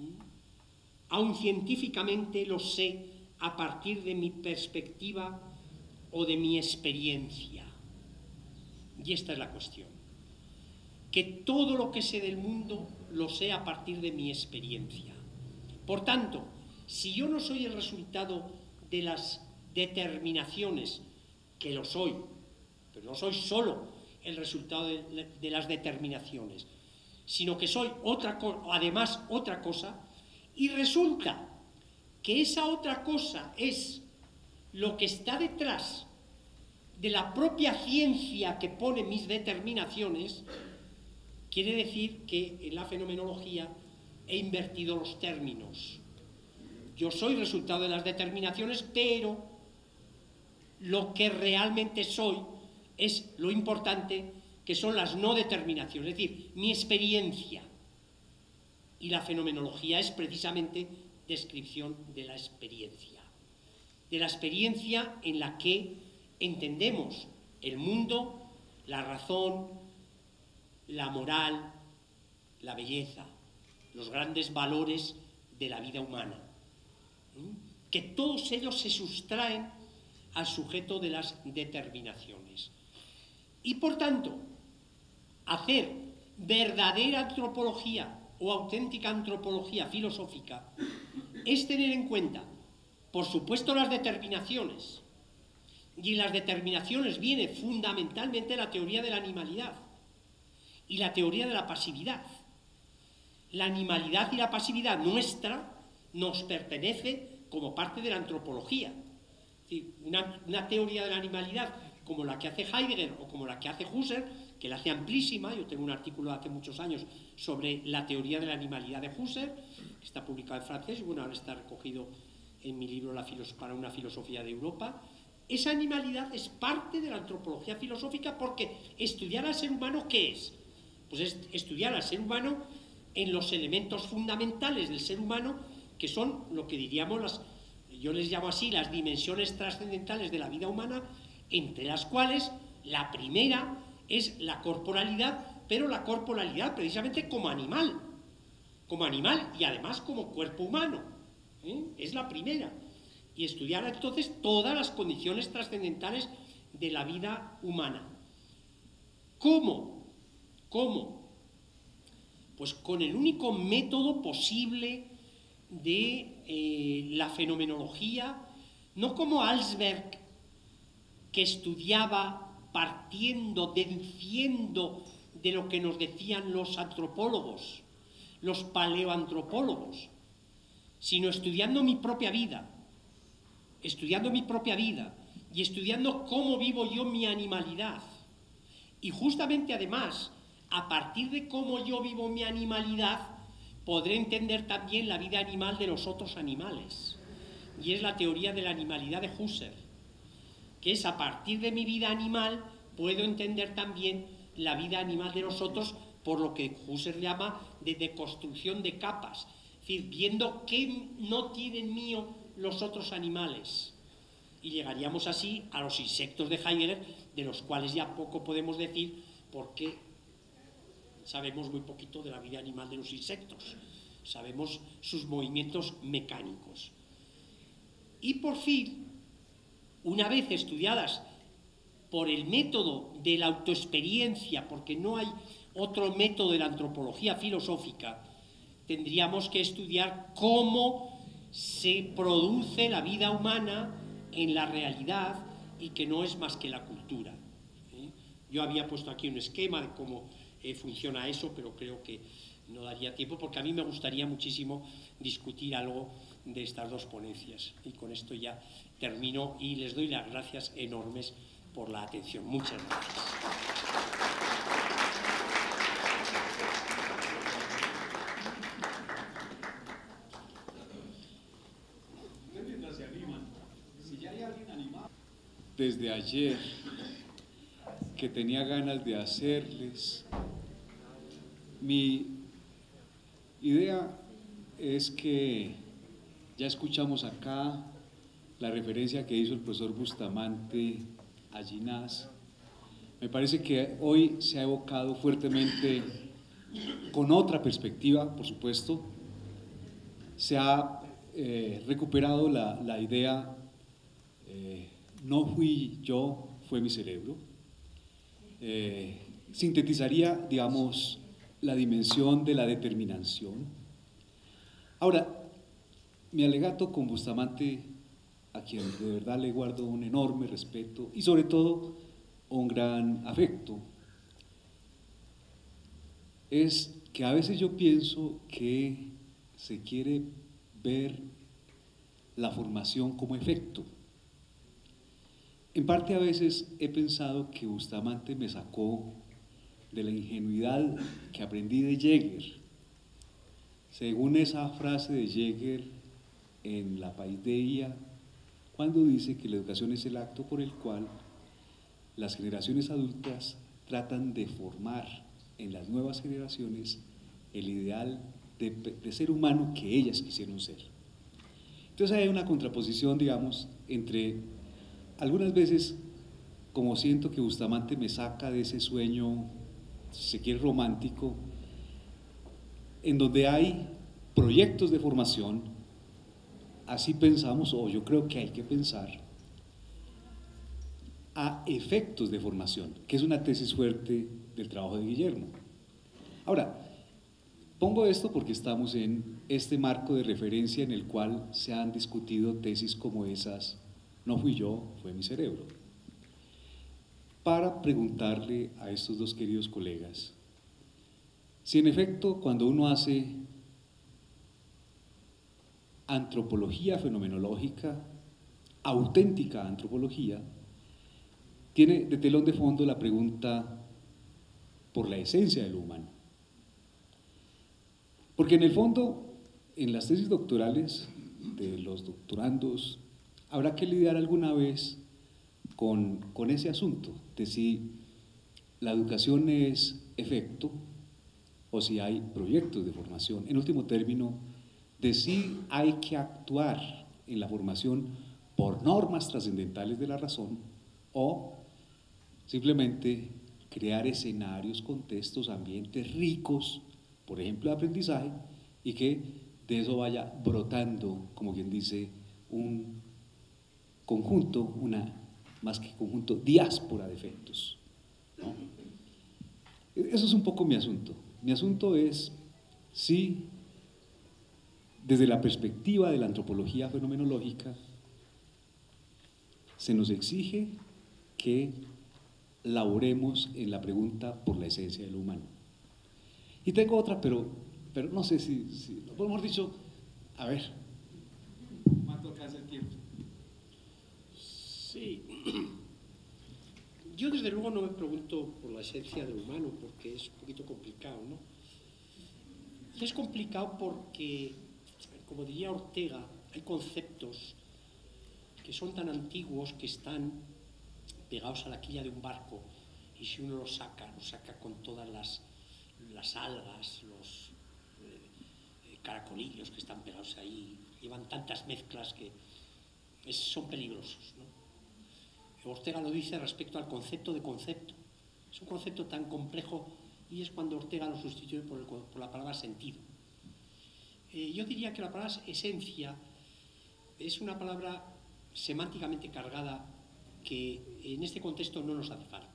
Speaker 3: aun científicamente lo sé a partir de mi perspectiva o de mi experiencia. Y esta es la cuestión. Que todo lo que sé del mundo lo sé a partir de mi experiencia. Por tanto, si yo no soy el resultado de las determinaciones, que lo soy, pero no soy solo el resultado de, de las determinaciones, sino que soy otra cosa, además otra cosa, y resulta que esa otra cosa es lo que está detrás de la propia ciencia que pone mis determinaciones, quiere decir que en la fenomenología he invertido los términos. Yo soy resultado de las determinaciones, pero lo que realmente soy es lo importante, que son las no determinaciones, es decir, mi experiencia. Y la fenomenología es precisamente descripción de la experiencia. De la experiencia en la que entendemos el mundo, la razón, la moral, la belleza, los grandes valores de la vida humana. Que todos ellos se sustraen al sujeto de las determinaciones. Y por tanto, hacer verdadera antropología o auténtica antropología filosófica es tener en cuenta, por supuesto, las determinaciones. Y en las determinaciones viene fundamentalmente la teoría de la animalidad y la teoría de la pasividad. La animalidad y la pasividad nuestra nos pertenece como parte de la antropología. Es decir, una, una teoría de la animalidad como la que hace Heidegger o como la que hace Husserl, que la hace amplísima. Yo tengo un artículo de hace muchos años sobre la teoría de la animalidad de Husserl, que está publicado en francés, y bueno, ahora está recogido en mi libro la para una filosofía de Europa. Esa animalidad es parte de la antropología filosófica, porque estudiar al ser humano, ¿qué es? Pues es estudiar al ser humano en los elementos fundamentales del ser humano, que son lo que diríamos, las, yo les llamo así, las dimensiones trascendentales de la vida humana, entre las cuales la primera es la corporalidad, pero la corporalidad precisamente como animal, como animal y además como cuerpo humano, ¿eh? Es la primera. Y estudiar entonces todas las condiciones trascendentales de la vida humana. ¿Cómo? ¿Cómo? Pues con el único método posible de eh, la fenomenología, no como Alsberg, que estudiaba partiendo, deduciendo de lo que nos decían los antropólogos, los paleoantropólogos, sino estudiando mi propia vida, estudiando mi propia vida y estudiando cómo vivo yo mi animalidad. Y justamente además, a partir de cómo yo vivo mi animalidad, podré entender también la vida animal de los otros animales. Y es la teoría de la animalidad de Husserl, que es a partir de mi vida animal puedo entender también la vida animal de los otros, por lo que Husserl llama de deconstrucción de capas. Es decir, viendo qué no tienen mío los otros animales. Y llegaríamos así a los insectos de Heidegger, de los cuales ya poco podemos decir porque sabemos muy poquito de la vida animal de los insectos. Sabemos sus movimientos mecánicos. Y por fin, una vez estudiadas por el método de la autoexperiencia, porque no hay otro método de la antropología filosófica, tendríamos que estudiar cómo se produce la vida humana en la realidad y que no es más que la cultura. ¿eh? Yo había puesto aquí un esquema de cómo eh, funciona eso, pero creo que no daría tiempo porque a mí me gustaría muchísimo discutir algo de estas dos ponencias. Y con esto ya termino y les doy las gracias enormes por la atención. Muchas gracias.
Speaker 1: Desde ayer que tenía ganas de hacerles, mi idea es que ya escuchamos acá la referencia que hizo el profesor Bustamante a Ginás. Me parece que hoy se ha evocado fuertemente, con otra perspectiva, por supuesto, se ha eh, recuperado la, la idea eh, no fui yo, fue mi cerebro. Eh, sintetizaría, digamos, la dimensión de la determinación. Ahora, mi alegato con Bustamante, a quien de verdad le guardo un enorme respeto y sobre todo un gran afecto, es que a veces yo pienso que se quiere ver la formación como efecto. En parte a veces he pensado que Bustamante me sacó de la ingenuidad que aprendí de Jäger. Según esa frase de Jäger en La Paideia, cuando dice que la educación es el acto por el cual las generaciones adultas tratan de formar en las nuevas generaciones el ideal de, de ser humano que ellas quisieron ser. Entonces hay una contraposición, digamos, entre algunas veces, como siento que Bustamante me saca de ese sueño, si se quiere, romántico, en donde hay proyectos de formación, así pensamos, o yo creo que hay que pensar, a efectos de formación, que es una tesis fuerte del trabajo de Guillermo. Ahora, pongo esto porque estamos en este marco de referencia en el cual se han discutido tesis como esas, no fui yo, fue mi cerebro, para preguntarle a estos dos queridos colegas si en efecto cuando uno hace antropología fenomenológica, auténtica antropología, tiene de telón de fondo la pregunta por la esencia de lo humano. Porque en el fondo, en las tesis doctorales de los doctorandos, habrá que lidiar alguna vez con, con ese asunto de si la educación es efecto o si hay proyectos de formación. En último término, de si hay que actuar en la formación por normas trascendentales de la razón o simplemente crear escenarios, contextos, ambientes ricos, por ejemplo, de aprendizaje, y que de eso vaya brotando, como quien dice, un conjunto, una más que conjunto, diáspora de efectos, ¿no? Eso es un poco mi asunto. Mi asunto es si, desde la perspectiva de la antropología fenomenológica, se nos exige que laboremos en la pregunta por la esencia de lo humano. Y tengo otra, pero, pero no sé si, si lo hemos dicho, a ver, ¿cuánto alcanza el tiempo?
Speaker 3: Sí. Yo desde luego no me pregunto por la esencia del humano porque es un poquito complicado, ¿no? Y es complicado porque, como diría Ortega, hay conceptos que son tan antiguos que están pegados a la quilla de un barco y si uno los saca, los saca con todas las, las algas, los eh, caracolillos que están pegados ahí, llevan tantas mezclas que es, son peligrosos, ¿no? Ortega lo dice respecto al concepto de concepto. Es un concepto tan complejo y es cuando Ortega lo sustituye por, el, por la palabra sentido. Eh, yo diría que la palabra esencia es una palabra semánticamente cargada que en este contexto no nos hace falta.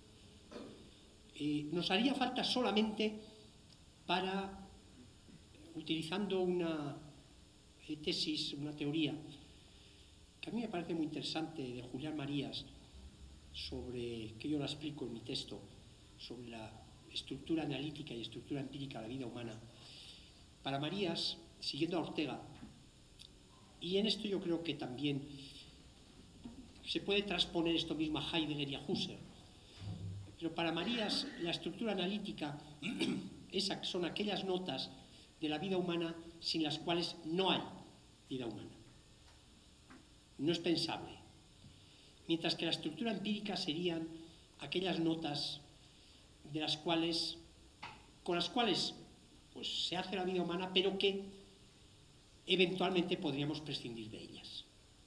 Speaker 3: Eh, nos haría falta solamente para, utilizando una eh, tesis, una teoría, que a mí me parece muy interesante, de Julián Marías, sobre, que yo la explico en mi texto, sobre la estructura analítica y estructura empírica de la vida humana. Para Marías, siguiendo a Ortega, y en esto yo creo que también se puede transponer esto mismo a Heidegger y a Husserl, pero para Marías la estructura analítica es, son aquellas notas de la vida humana sin las cuales no hay vida humana. No es pensable. Mientras que la estructura empírica serían aquellas notas de las cuales, con las cuales pues, se hace la vida humana, pero que eventualmente podríamos prescindir de ellas.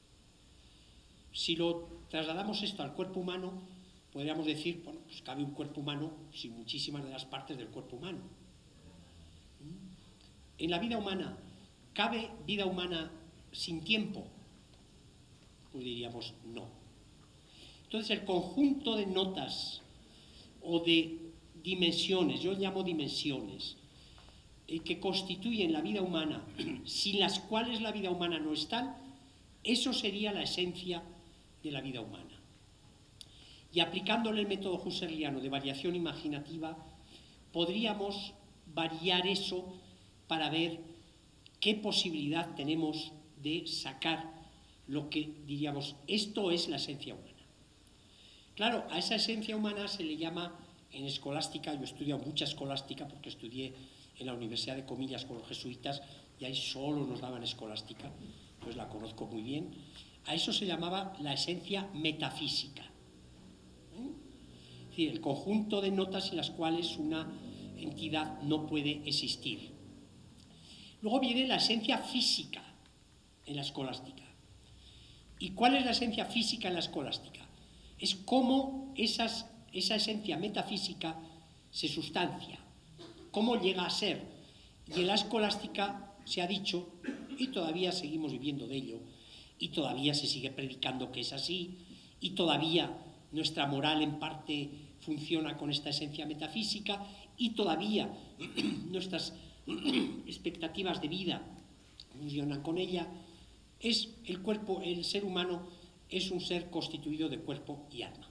Speaker 3: Si lo trasladamos esto al cuerpo humano, podríamos decir, bueno, pues cabe un cuerpo humano sin muchísimas de las partes del cuerpo humano. En la vida humana, ¿cabe vida humana sin tiempo? Pues diríamos no. Entonces el conjunto de notas o de dimensiones, yo llamo dimensiones, eh, que constituyen la vida humana, sin las cuales la vida humana no está, eso sería la esencia de la vida humana. Y aplicándole el método husserliano de variación imaginativa, podríamos variar eso para ver qué posibilidad tenemos de sacar lo que diríamos, esto es la esencia humana. Claro, a esa esencia humana se le llama en escolástica, yo he estudiado mucha escolástica porque estudié en la Universidad de Comillas con los jesuitas y ahí solo nos daban escolástica, pues la conozco muy bien. A eso se llamaba la esencia metafísica. ¿Eh? Es decir, el conjunto de notas sin las cuales una entidad no puede existir. Luego viene la esencia física en la escolástica. ¿Y cuál es la esencia física en la escolástica? Es cómo esas, esa esencia metafísica se sustancia, cómo llega a ser. Y en la escolástica se ha dicho, y todavía seguimos viviendo de ello, y todavía se sigue predicando que es así, y todavía nuestra moral en parte funciona con esta esencia metafísica, y todavía nuestras expectativas de vida funcionan con ella. Es el cuerpo, el ser humano es un ser constituido de cuerpo y alma.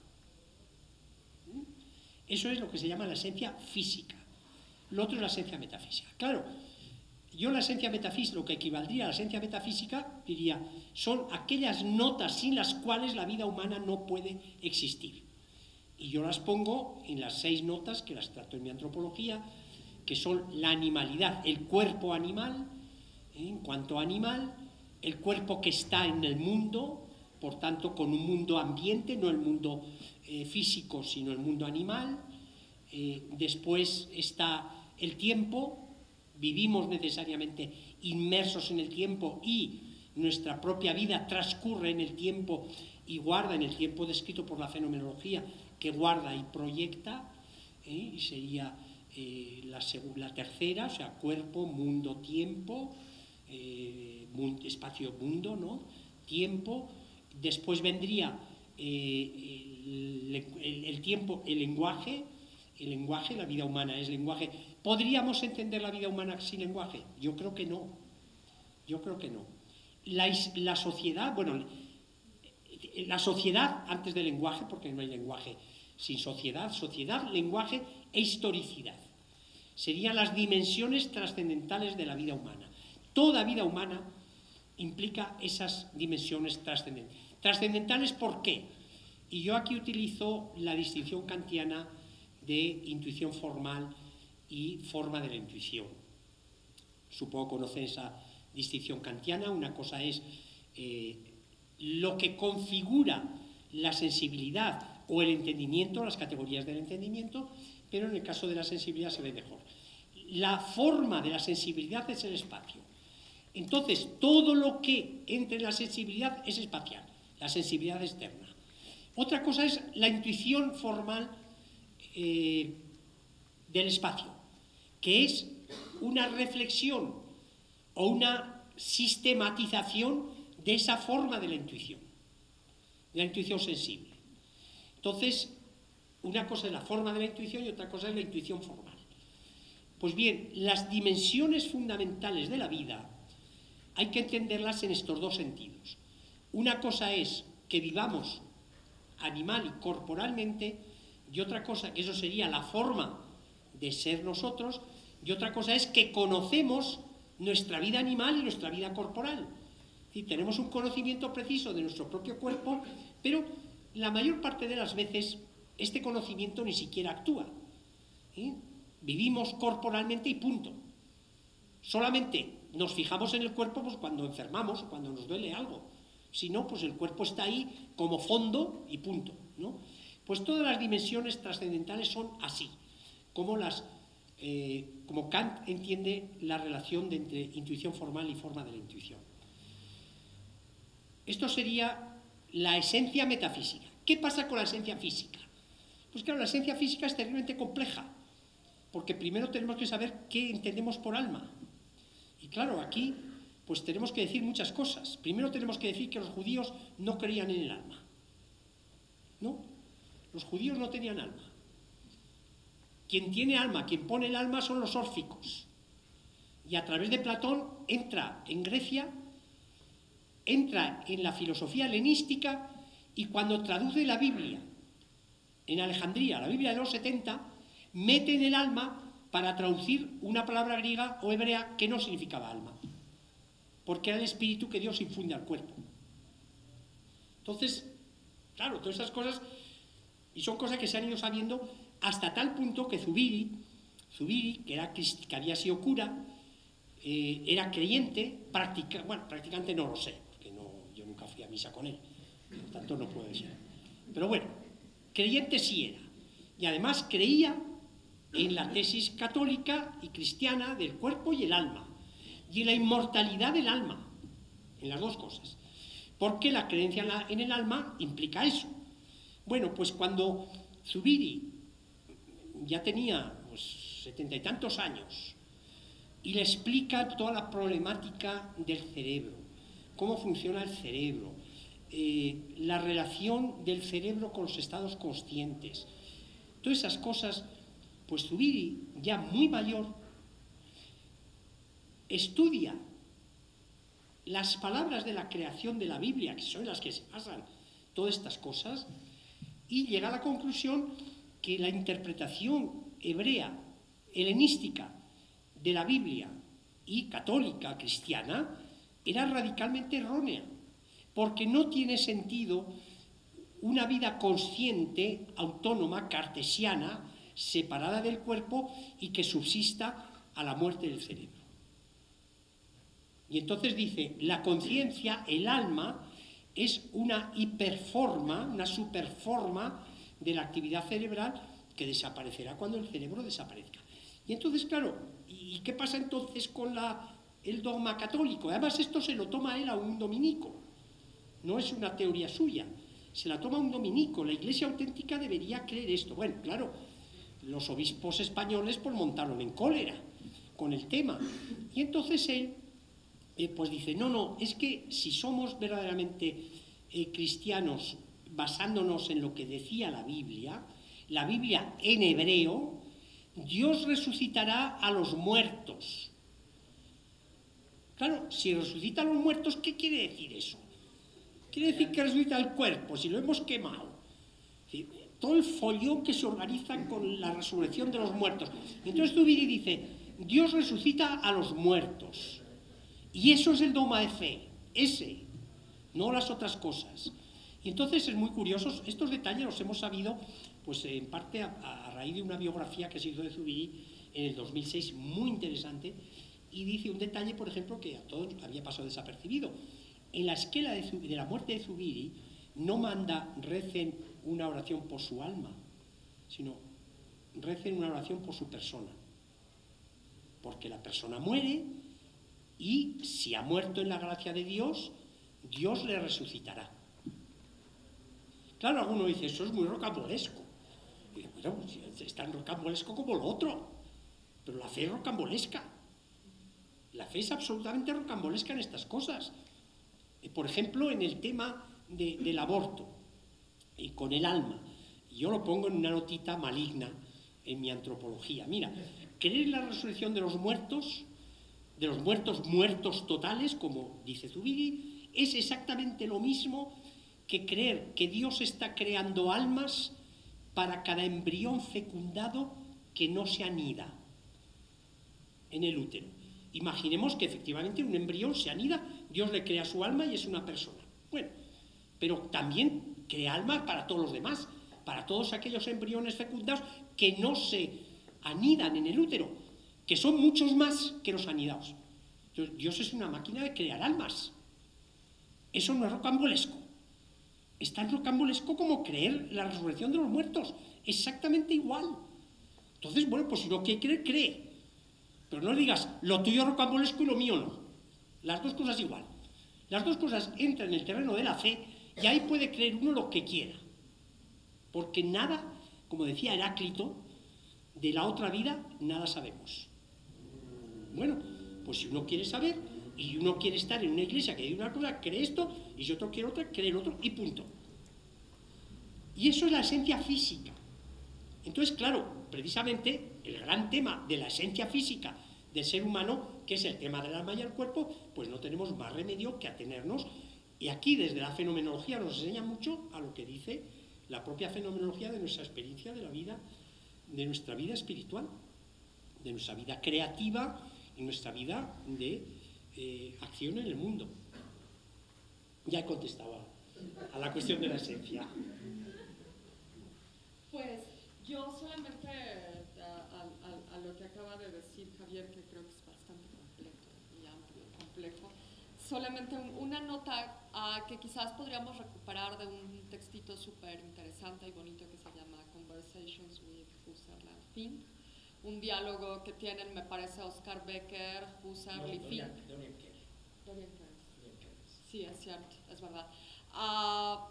Speaker 3: Eso es lo que se llama la esencia física. Lo otro es la esencia metafísica. Claro, yo la esencia metafísica, lo que equivaldría a la esencia metafísica, diría, son aquellas notas sin las cuales la vida humana no puede existir. Y yo las pongo en las seis notas que las trato en mi antropología, que son la animalidad, el cuerpo animal, ¿eh? En cuanto a animal, el cuerpo que está en el mundo, por tanto con un mundo ambiente, no el mundo eh, físico, sino el mundo animal. Eh, después está el tiempo, vivimos necesariamente inmersos en el tiempo y nuestra propia vida transcurre en el tiempo y guarda en el tiempo descrito por la fenomenología, que guarda y proyecta, ¿eh? Y sería eh, la, la tercera, o sea, cuerpo, mundo, tiempo, eh, mundo, espacio, mundo, ¿no? Tiempo. Después vendría eh, el, el, el tiempo, el lenguaje, el lenguaje, la vida humana es lenguaje. ¿Podríamos entender la vida humana sin lenguaje? Yo creo que no. Yo creo que no. La, la sociedad, bueno, la sociedad antes del lenguaje, porque no hay lenguaje sin sociedad, sociedad, lenguaje e historicidad. Serían las dimensiones trascendentales de la vida humana. Toda vida humana implica esas dimensiones trascendentales. ¿Trascendentales por qué? Y yo aquí utilizo la distinción kantiana de intuición formal y forma de la intuición. Supongo que conocen esa distinción kantiana. Una cosa es eh, lo que configura la sensibilidad o el entendimiento, las categorías del entendimiento, pero en el caso de la sensibilidad se ve mejor. la forma de la sensibilidad es el espacio. Entonces, todo lo que entre en la sensibilidad es espacial, la sensibilidad externa. Otra cosa es la intuición formal eh, del espacio, que es una reflexión o una sistematización de esa forma de la intuición, de la intuición sensible. Entonces, una cosa es la forma de la intuición y otra cosa es la intuición formal. Pues bien, las dimensiones fundamentales de la vida hay que entenderlas en estos dos sentidos. Una cosa es que vivamos animal y corporalmente, y otra cosa, que eso sería la forma de ser nosotros, y otra cosa es que conocemos nuestra vida animal y nuestra vida corporal. Es decir, tenemos un conocimiento preciso de nuestro propio cuerpo, pero la mayor parte de las veces este conocimiento ni siquiera actúa. ¿Sí? Vivimos corporalmente y punto. Solamente nos fijamos en el cuerpo pues, cuando enfermamos o cuando nos duele algo. Si no, pues el cuerpo está ahí como fondo y punto, ¿no? Pues todas las dimensiones trascendentales son así, como, las, eh, como Kant entiende la relación de entre intuición formal y forma de la intuición. Esto sería la esencia metafísica. ¿Qué pasa con la esencia física? Pues claro, la esencia física es terriblemente compleja, porque primero tenemos que saber qué entendemos por alma. Y claro, aquí pues tenemos que decir muchas cosas. Primero tenemos que decir que los judíos no creían en el alma. No, los judíos no tenían alma. Quien tiene alma, quien pone el alma son los órficos. Y a través de Platón entra en Grecia, entra en la filosofía helenística y cuando traduce la Biblia en Alejandría, la Biblia de los setenta, mete en el alma para traducir una palabra griega o hebrea que no significaba alma, porque era el espíritu que Dios infunde al cuerpo. Entonces, claro, todas esas cosas, y son cosas que se han ido sabiendo hasta tal punto que Zubiri, Zubiri que, era, que había sido cura, eh, era creyente, practica, bueno, practicante no lo sé, porque no, yo nunca fui a misa con él, por tanto no puedo decir. Pero bueno, creyente sí era, y además creía en la tesis católica y cristiana del cuerpo y el alma, y en la inmortalidad del alma, en las dos cosas, porque la creencia en, la, en el alma implica eso. Bueno, pues cuando Zubiri ya tenía pues, setenta y tantos años y le explica toda la problemática del cerebro, cómo funciona el cerebro, eh, la relación del cerebro con los estados conscientes, todas esas cosas, pues Zubiri, ya muy mayor, estudia las palabras de la creación de la Biblia, que son las que se basan todas estas cosas, y llega a la conclusión que la interpretación hebrea, helenística, de la Biblia y católica, cristiana, era radicalmente errónea, porque no tiene sentido una vida consciente, autónoma, cartesiana, separada del cuerpo y que subsista a la muerte del cerebro. Y entonces dice, la conciencia, el alma, es una hiperforma, una superforma de la actividad cerebral que desaparecerá cuando el cerebro desaparezca. Y entonces, claro, ¿y qué pasa entonces con la, el dogma católico? Además, esto se lo toma él a un dominico, no es una teoría suya, se la toma un dominico, la Iglesia auténtica debería creer esto. Bueno, claro, los obispos españoles pues montaron en cólera con el tema. Y entonces él eh, pues dice, no, no, es que si somos verdaderamente eh, cristianos basándonos en lo que decía la Biblia, la Biblia en hebreo, Dios resucitará a los muertos. Claro, si resucita a los muertos, ¿qué quiere decir eso? Quiere decir que resucita el cuerpo, si lo hemos quemado. ¿Sí? Todo el follón que se organiza con la resurrección de los muertos. Entonces Zubiri dice, Dios resucita a los muertos. Y eso es el dogma de fe, ese, no las otras cosas. Y entonces es muy curioso, estos detalles los hemos sabido, pues en parte a, a raíz de una biografía que se hizo de Zubiri en el dos mil seis, muy interesante, y dice un detalle, por ejemplo, que a todos había pasado desapercibido. En la esquela de, de la muerte de Zubiri no manda recen una oración por su alma, sino recen una oración por su persona. porque la persona muere y si ha muerto en la gracia de Dios, Dios le resucitará. Claro, alguno dice, eso es muy rocambolesco. Y dice, bueno, es tan rocambolesco como lo otro, pero la fe es rocambolesca. La fe es absolutamente rocambolesca en estas cosas. Por ejemplo, en el tema de, del aborto y con el alma. Yo lo pongo en una notita maligna en mi antropología. Mira, creer en la resurrección de los muertos, de los muertos muertos totales, como dice Zubiri, es exactamente lo mismo que creer que Dios está creando almas para cada embrión fecundado que no se anida en el útero. Imaginemos que efectivamente un embrión se anida, Dios le crea su alma y es una persona. Bueno, pero también crea almas para todos los demás, para todos aquellos embriones fecundados que no se anidan en el útero, que son muchos más que los anidados. Entonces, Dios es una máquina de crear almas. Eso no es rocambolesco. Es tan rocambolesco como creer la resurrección de los muertos. Exactamente igual. Entonces, bueno, pues si no quiere creer, cree. Pero no digas, lo tuyo es rocambolesco y lo mío no. Las dos cosas igual. Las dos cosas entran en el terreno de la fe y ahí puede creer uno lo que quiera. Porque nada, como decía Heráclito, de la otra vida nada sabemos. Bueno, pues si uno quiere saber y uno quiere estar en una iglesia que dice una cosa, cree esto, y si otro quiere otra, cree el otro, y punto. Y eso es la esencia física. Entonces, claro, precisamente el gran tema de la esencia física del ser humano, que es el tema del alma y el cuerpo, pues no tenemos más remedio que atenernos. Y aquí, desde la fenomenología, nos enseña mucho a lo que dice la propia fenomenología de nuestra experiencia de la vida, de nuestra vida espiritual, de nuestra vida creativa y nuestra vida de eh, acción en el mundo. Ya he contestado a, a la cuestión de la esencia.
Speaker 2: Pues yo solamente a, a, a lo que acaba de decir Javier, que creo que es bastante completo y amplio, complejo, solamente un, una nota uh, que quizás podríamos recuperar de un textito súper interesante y bonito que se llama Conversations with Husserl and Fink, un diálogo que tienen, me parece, Oscar Becker, Husserl no, y Fink.
Speaker 3: Dorian Kerr.
Speaker 2: Dorian Kerr. Sí, es cierto, es verdad. Uh,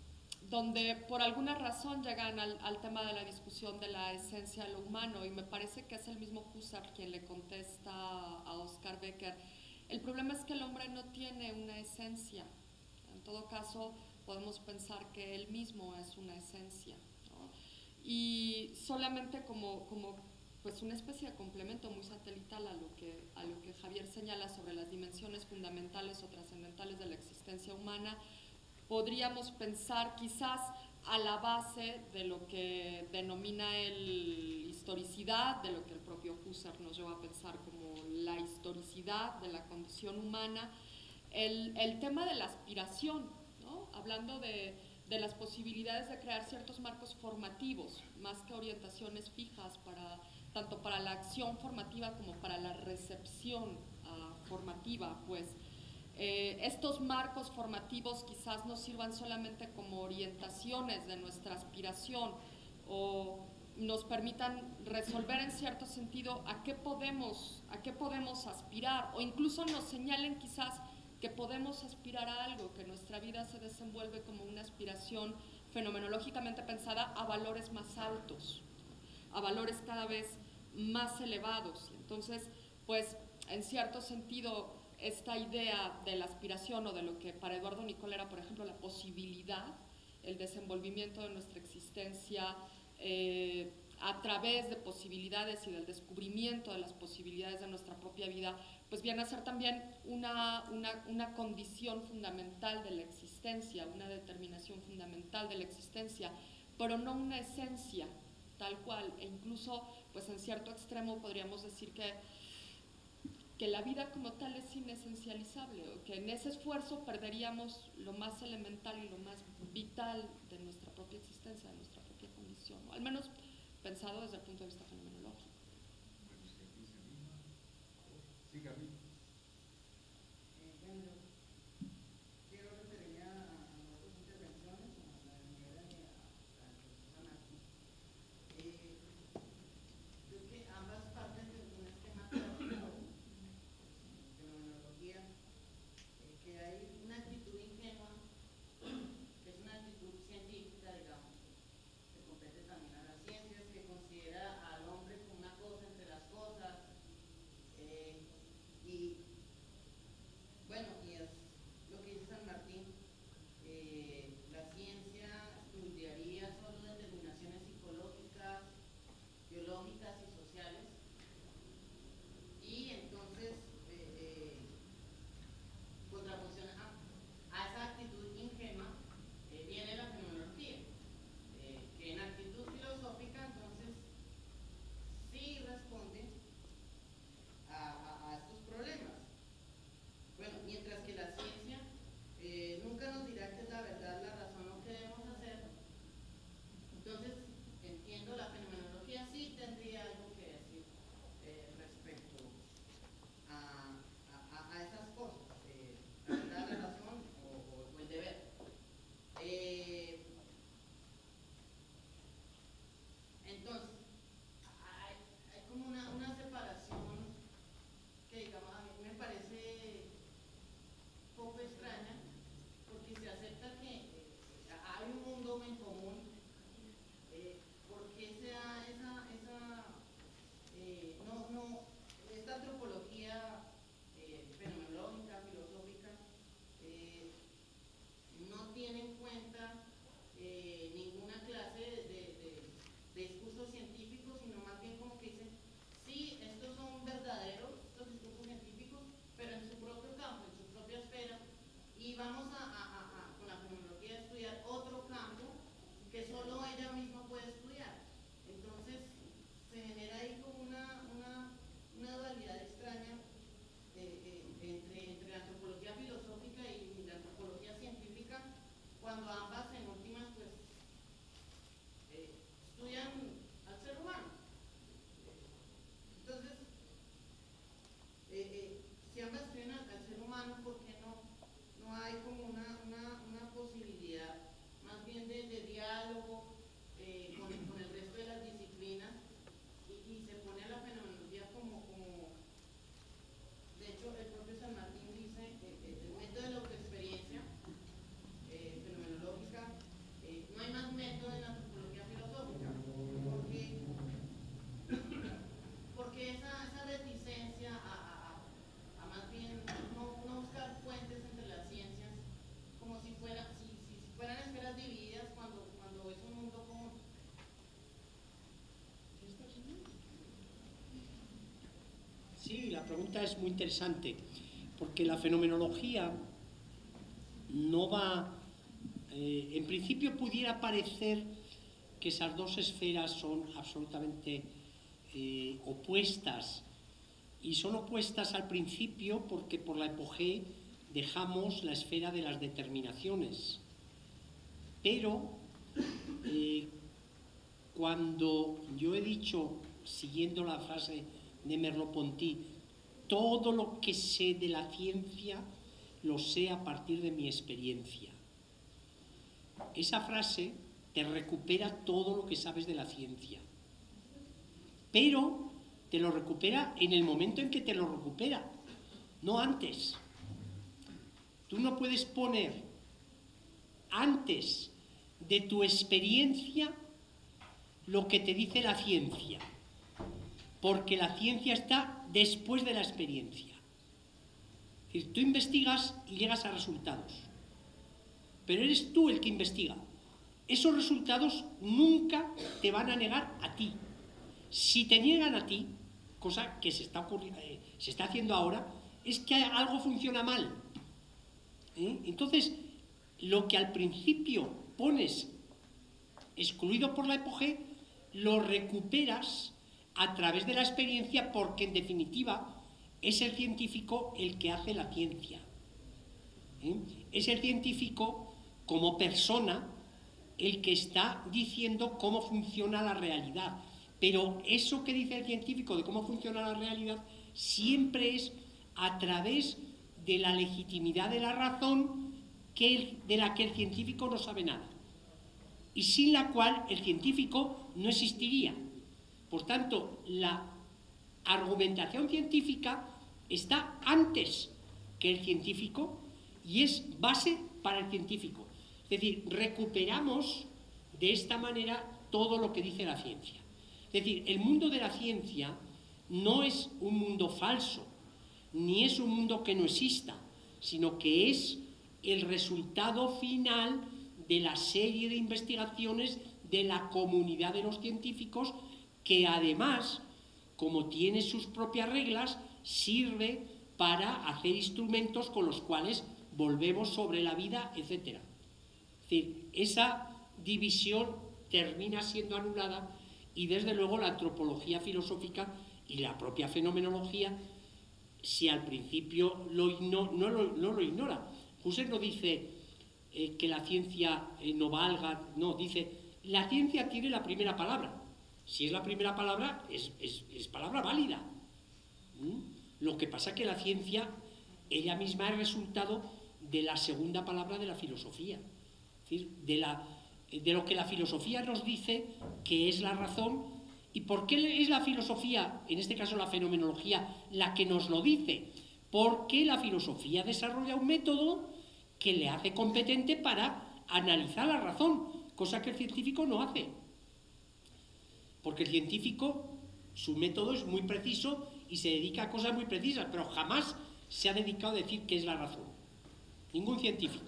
Speaker 2: donde por alguna razón llegan al, al tema de la discusión de la esencia de lo humano, y me parece que es el mismo Husserl quien le contesta a Oscar Becker. El problema es que el hombre no tiene una esencia. En todo caso, podemos pensar que él mismo es una esencia, ¿no? Y solamente como, como pues una especie de complemento muy satelital a lo, que, a lo que Javier señala sobre las dimensiones fundamentales o trascendentales de la existencia humana, podríamos pensar quizás a la base de lo que denomina el historicidad, de lo que el propio Husserl nos lleva a pensar como la historicidad de la condición humana, el, el tema de la aspiración, ¿no? Hablando de, de las posibilidades de crear ciertos marcos formativos, más que orientaciones fijas, para, tanto para la acción formativa como para la recepción uh, formativa, pues. Eh, estos marcos formativos quizás no sirvan solamente como orientaciones de nuestra aspiración o nos permitan resolver en cierto sentido a qué podemos, a qué podemos aspirar, o incluso nos señalen quizás que podemos aspirar a algo, que nuestra vida se desenvuelve como una aspiración fenomenológicamente pensada a valores más altos, a valores cada vez más elevados. Entonces, pues en cierto sentido, esta idea de la aspiración o de lo que para Eduardo Nicol era, por ejemplo, la posibilidad, el desenvolvimiento de nuestra existencia eh, a través de posibilidades y del descubrimiento de las posibilidades de nuestra propia vida, pues viene a ser también una, una, una condición fundamental de la existencia, una determinación fundamental de la existencia, pero no una esencia tal cual, e incluso pues en cierto extremo podríamos decir que que la vida como tal es inesencializable, o que en ese esfuerzo perderíamos lo más elemental y lo más vital de nuestra propia existencia, de nuestra propia condición, o al menos pensado desde el punto de vista fenomenológico.
Speaker 4: Sí, Gaby.
Speaker 5: Ambas partes de un esquema teórico
Speaker 3: la pregunta es muy interesante, porque la fenomenología no va... Eh, en principio pudiera parecer que esas dos esferas son absolutamente eh, opuestas, y son opuestas al principio porque por la epogé dejamos la esfera de las determinaciones, pero eh, cuando yo he dicho, siguiendo la frase de Merleau-Ponty, todo lo que sé de la ciencia lo sé a partir de mi experiencia, esa frase te recupera todo lo que sabes de la ciencia, pero te lo recupera en el momento en que te lo recupera, no antes. Tú no puedes poner antes de tu experiencia lo que te dice la ciencia, porque la ciencia está después de la experiencia. Es decir, tú investigas y llegas a resultados, pero eres tú el que investiga. Esos resultados nunca te van a negar a ti. Si te niegan a ti, cosa que se está, ocurriendo, eh, se está haciendo ahora, es que algo funciona mal. ¿Eh? Entonces, lo que al principio pones excluido por la epogé, lo recuperas a través de la experiencia, porque en definitiva es el científico el que hace la ciencia. ¿Eh? Es el científico como persona el que está diciendo cómo funciona la realidad. Pero eso que dice el científico de cómo funciona la realidad siempre es a través de la legitimidad de la razón que el, de la que el científico no sabe nada, y sin la cual el científico no existiría. Por tanto, la argumentación científica está antes que el científico y es base para el científico. Es decir, recuperamos de esta manera todo lo que dice la ciencia. Es decir, el mundo de la ciencia no es un mundo falso, ni es un mundo que no exista, sino que es el resultado final de la serie de investigaciones de la comunidad de los científicos, que además, como tiene sus propias reglas, sirve para hacer instrumentos con los cuales volvemos sobre la vida, etcétera. Es decir, esa división termina siendo anulada, y desde luego la antropología filosófica y la propia fenomenología, si al principio lo igno, no, lo, no lo ignora. Husserl no dice eh, que la ciencia eh, no valga, no, dice, la ciencia tiene la primera palabra. Si es la primera palabra, es, es, es palabra válida. ¿Mm? Lo que pasa es que la ciencia, ella misma es resultado de la segunda palabra de la filosofía. Es decir, de, la, de lo que la filosofía nos dice que es la razón. ¿Y por qué es la filosofía, en este caso la fenomenología, la que nos lo dice? Porque la filosofía desarrolla un método que le hace competente para analizar la razón, cosa que el científico no hace. Porque el científico, su método es muy preciso y se dedica a cosas muy precisas, pero jamás se ha dedicado a decir qué es la razón. Ningún científico.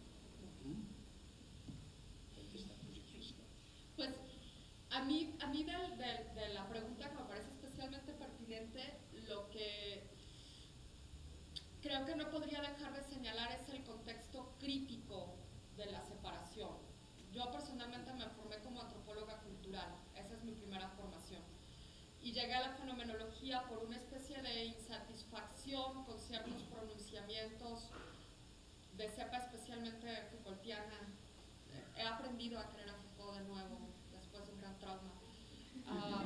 Speaker 2: Pues a mí, a mí de, de, de la pregunta que me parece especialmente pertinente, lo que creo que no podría dejar de señalar es el contexto crítico de la separación. Yo personalmente me formé como antropóloga cultural, esa es mi primera formación, y llegué a la fenomenología por una especie de insatisfacción con ciertos pronunciamientos de cepa especialmente Foucaultiana. He aprendido a querer a Foucault de nuevo después de un gran trauma. Uh,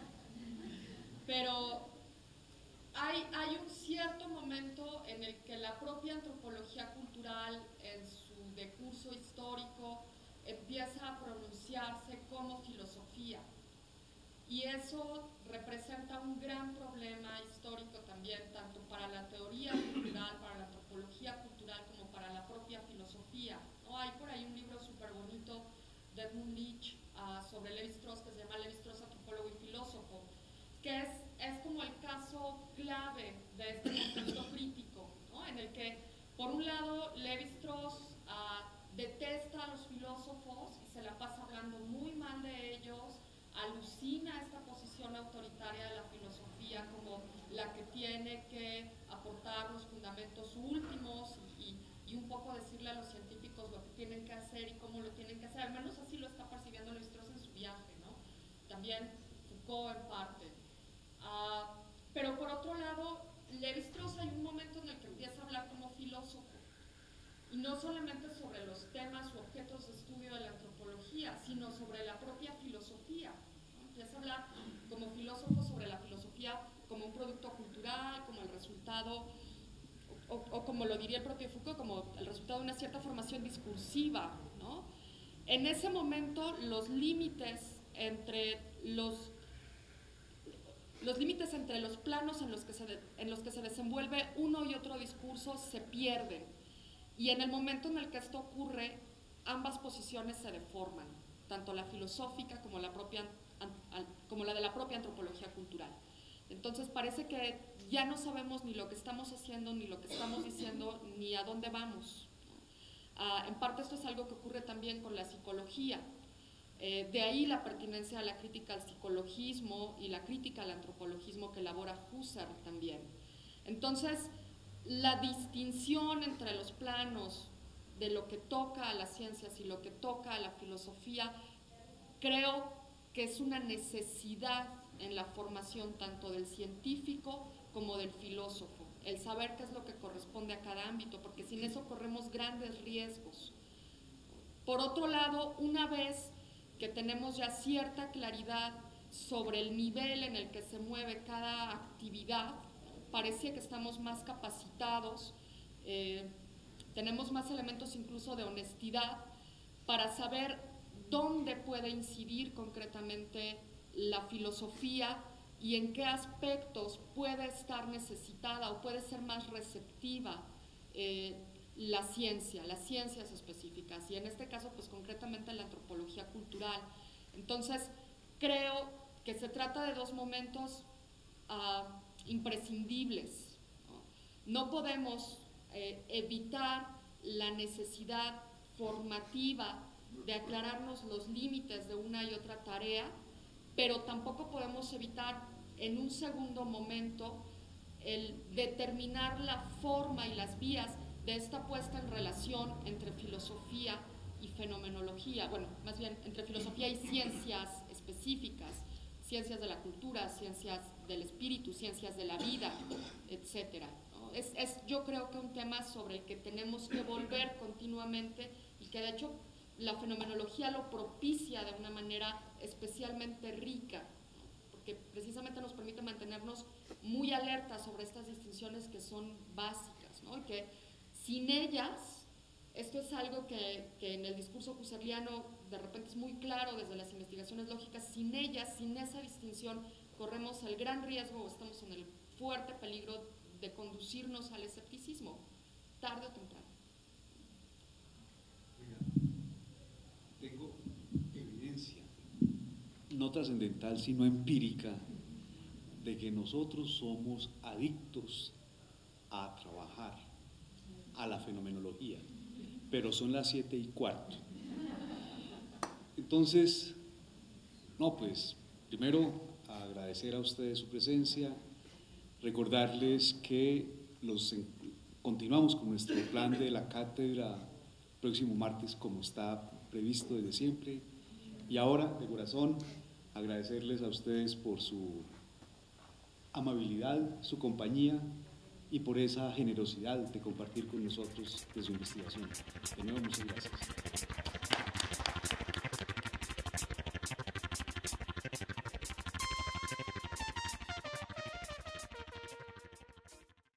Speaker 2: pero hay, hay un cierto momento en el que la propia antropología cultural, en su decurso histórico, empieza a pronunciarse como filosofía. Y eso representa un gran problema histórico también, tanto para la teoría cultural, para la antropología cultural, como para la propia filosofía, ¿no? Hay por ahí un libro súper bonito de Edmund Leach uh, sobre Lévi-Strauss, que se llama Lévi-Strauss, antropólogo y filósofo, que es, es como el caso clave de este contexto crítico, ¿no? En el que, por un lado, Lévi-Strauss uh, detesta a los filósofos y se la pasa hablando muy mal de ellos, alucina esta posición autoritaria de la filosofía como la que tiene que aportar los fundamentos últimos y, y, y un poco decirle a los científicos lo que tienen que hacer y cómo lo tienen que hacer. Al menos así lo está percibiendo Lévi-Strauss en su viaje, ¿no? También Foucault en parte. Uh, pero por otro lado, Lévi-Strauss hay un momento en el que empieza a hablar como filósofo. Y no solamente sobre los temas u objetos de estudio de la antropología, sino sobre la propia filosofía. ¿No? Empieza a hablar como filósofo sobre la filosofía como un producto cultural, como el resultado, o, o, o como lo diría el propio Foucault, como el resultado de una cierta formación discursiva, ¿no? En ese momento, los límites entre los, los límites entre los planos en los que se, de, en los que se desenvuelve uno y otro discurso se pierden. Y en el momento en el que esto ocurre, ambas posiciones se deforman, tanto la filosófica como la, propia, como la de la propia antropología cultural. Entonces parece que ya no sabemos ni lo que estamos haciendo, ni lo que estamos diciendo, ni a dónde vamos. Uh, en parte esto es algo que ocurre también con la psicología. Eh, de ahí la pertinencia a la crítica al psicologismo y la crítica al antropologismo que elabora Husserl también. Entonces, la distinción entre los planos de lo que toca a las ciencias y lo que toca a la filosofía, creo que es una necesidad en la formación tanto del científico como del filósofo, el saber qué es lo que corresponde a cada ámbito, porque sin eso corremos grandes riesgos. Por otro lado, una vez que tenemos ya cierta claridad sobre el nivel en el que se mueve cada actividad, parecía que estamos más capacitados, eh, tenemos más elementos incluso de honestidad para saber dónde puede incidir concretamente la filosofía y en qué aspectos puede estar necesitada o puede ser más receptiva eh, la ciencia, las ciencias específicas, y en este caso pues concretamente la antropología cultural. Entonces creo que se trata de dos momentos uh, imprescindibles. No, no podemos eh, evitar la necesidad formativa de aclararnos los límites de una y otra tarea, pero tampoco podemos evitar en un segundo momento el determinar la forma y las vías de esta puesta en relación entre filosofía y fenomenología, bueno, más bien entre filosofía y ciencias específicas, ciencias de la cultura, ciencias del espíritu, ciencias de la vida, etcétera, ¿no? Es, es yo creo que un tema sobre el que tenemos que volver continuamente y que de hecho la fenomenología lo propicia de una manera especialmente rica, ¿no? Porque precisamente nos permite mantenernos muy alertas sobre estas distinciones que son básicas, ¿no? Y que sin ellas, esto es algo que, que en el discurso husserliano de repente es muy claro desde las investigaciones lógicas, sin ellas, sin esa distinción, corremos el gran riesgo o estamos en el fuerte peligro de conducirnos al escepticismo, tarde o temprano.
Speaker 1: Tengo evidencia, no trascendental, sino empírica, de que nosotros somos adictos a trabajar, a la fenomenología, pero son las siete y cuarto. Entonces, no, pues, primero agradecer a ustedes su presencia, recordarles que los, continuamos con nuestro plan de la cátedra próximo martes como está previsto desde siempre, y ahora, de corazón, agradecerles a ustedes por su amabilidad, su compañía y por esa generosidad de compartir con nosotros de su investigación. De nuevo, muchas gracias.